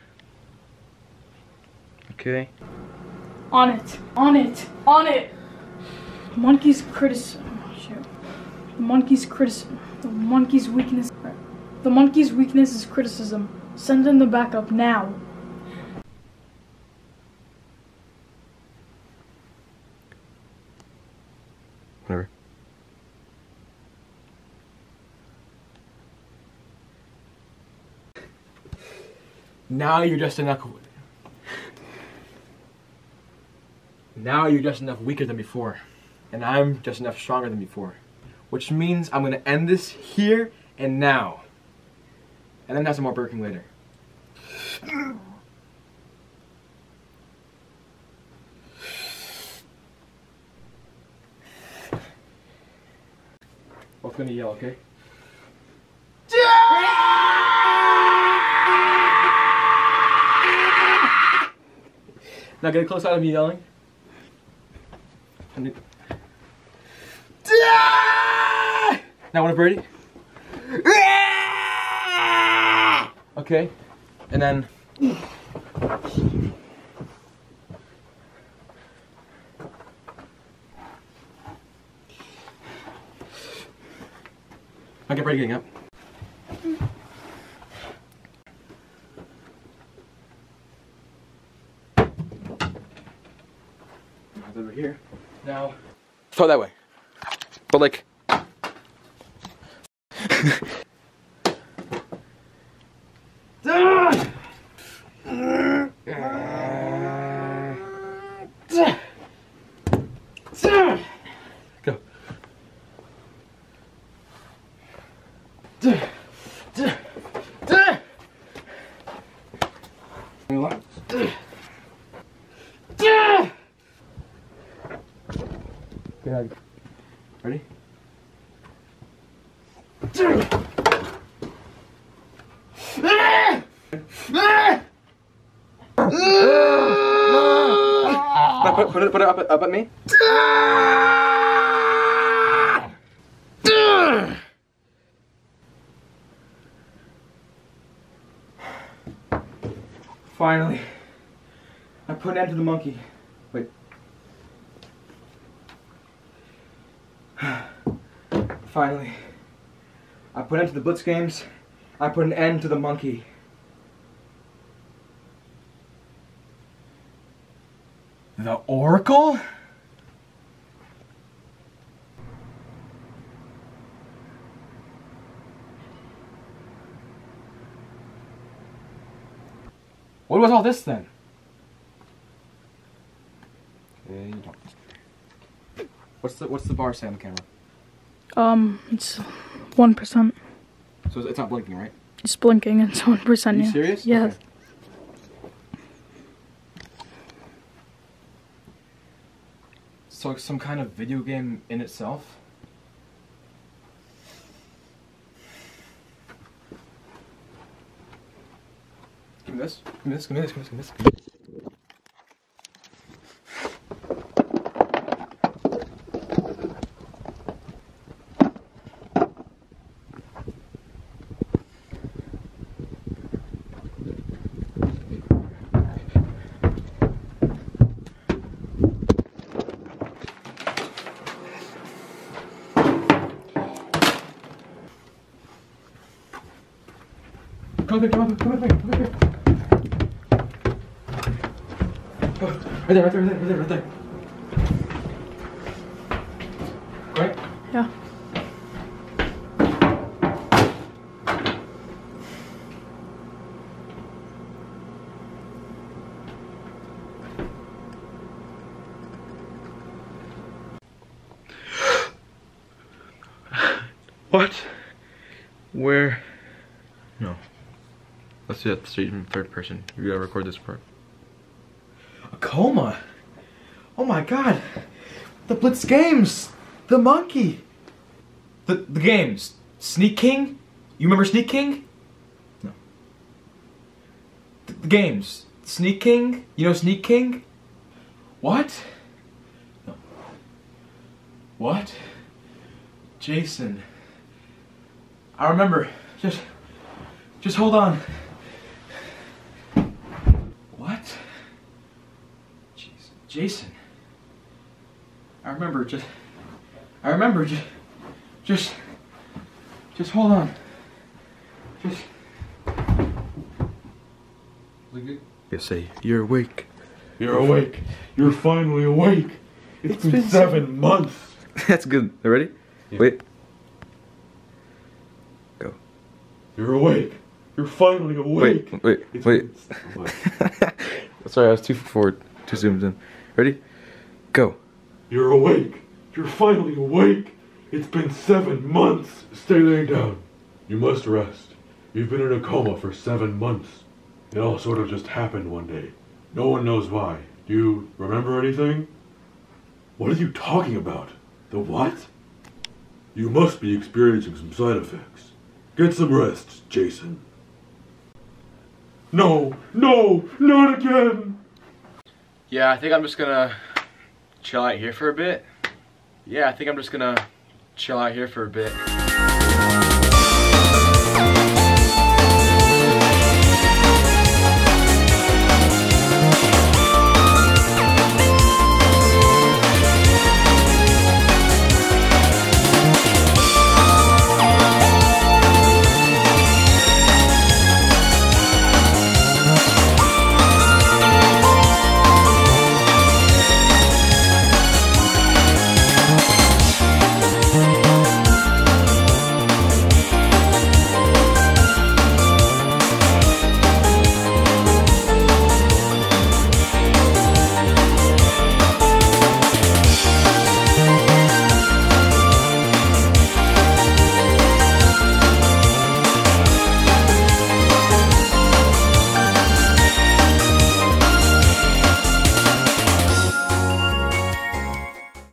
O: Okay.
J: On it. On it. On it. monkey's criticism. Oh, shoot. The monkey's criticism. The monkey's weakness. The monkey's weakness is criticism. Send in the backup now.
O: Whatever. Now you're just enough. Now you're just enough weaker than before. And I'm just enough stronger than before. Which means I'm gonna end this here and now. And then have some more burping later. Both gonna yell, okay? Now get a close out of me yelling. Now want a birdie? Okay, and then I'll get ready getting up. Over here. Now throw it that way. But like go. Okay, ready? Put, put it, put it up, up at me. Finally, I put an end to the monkey. Wait. Finally, I put an end to the Blitz Games. I put an end to the monkey. The Oracle? What was all this then? Okay, you don't. What's the what's the bar say on the camera?
J: Um, it's one percent.
O: So it's not blinking, right?
J: It's blinking. It's one percent.
O: Are you
J: Yeah.
O: serious?
J: Yes.
O: Okay. So it's some kind of video game in itself? Give me this. Give me this. Give me this. Give me this. Give me this. Give me this. Come up here, come up here, come up here, come up here. Oh, right there, right there, right there, right there, right there. Right?
J: Yeah.
O: What? Where? No. Let's do that straight in third person. You gotta record this part. A coma? Oh my god! The Blitz Games! The monkey! The the games. Sneak King? You remember Sneak King? No. The, the games. Sneak King? You know Sneak King? What? No. What? Jason. I remember. Just just hold on. What? Jeez. Jason. I remember. Just
A: I remember. Just, just, just hold on. Just.
B: You say, you're awake. You're awake. You're finally awake. it's, it's been, been seven months.
C: That's good. You ready? Yeah. Wait. Go.
B: You're awake. You're finally awake.
C: Wait, wait,
B: it's
C: wait. Sorry, I was too forward, too zoomed in. Ready? Go.
B: You're awake. You're finally awake. It's been seven months. Stay laying down. You must rest. You've been in a coma for seven months. It all sort of just happened one day. No one knows why. Do you remember anything? What are you talking about? The what? You must be experiencing some side effects. Get some rest, Jason. No, no, not again!
A: Yeah, I think I'm just gonna chill out here for a bit. Yeah, I think I'm just gonna chill out here for a bit.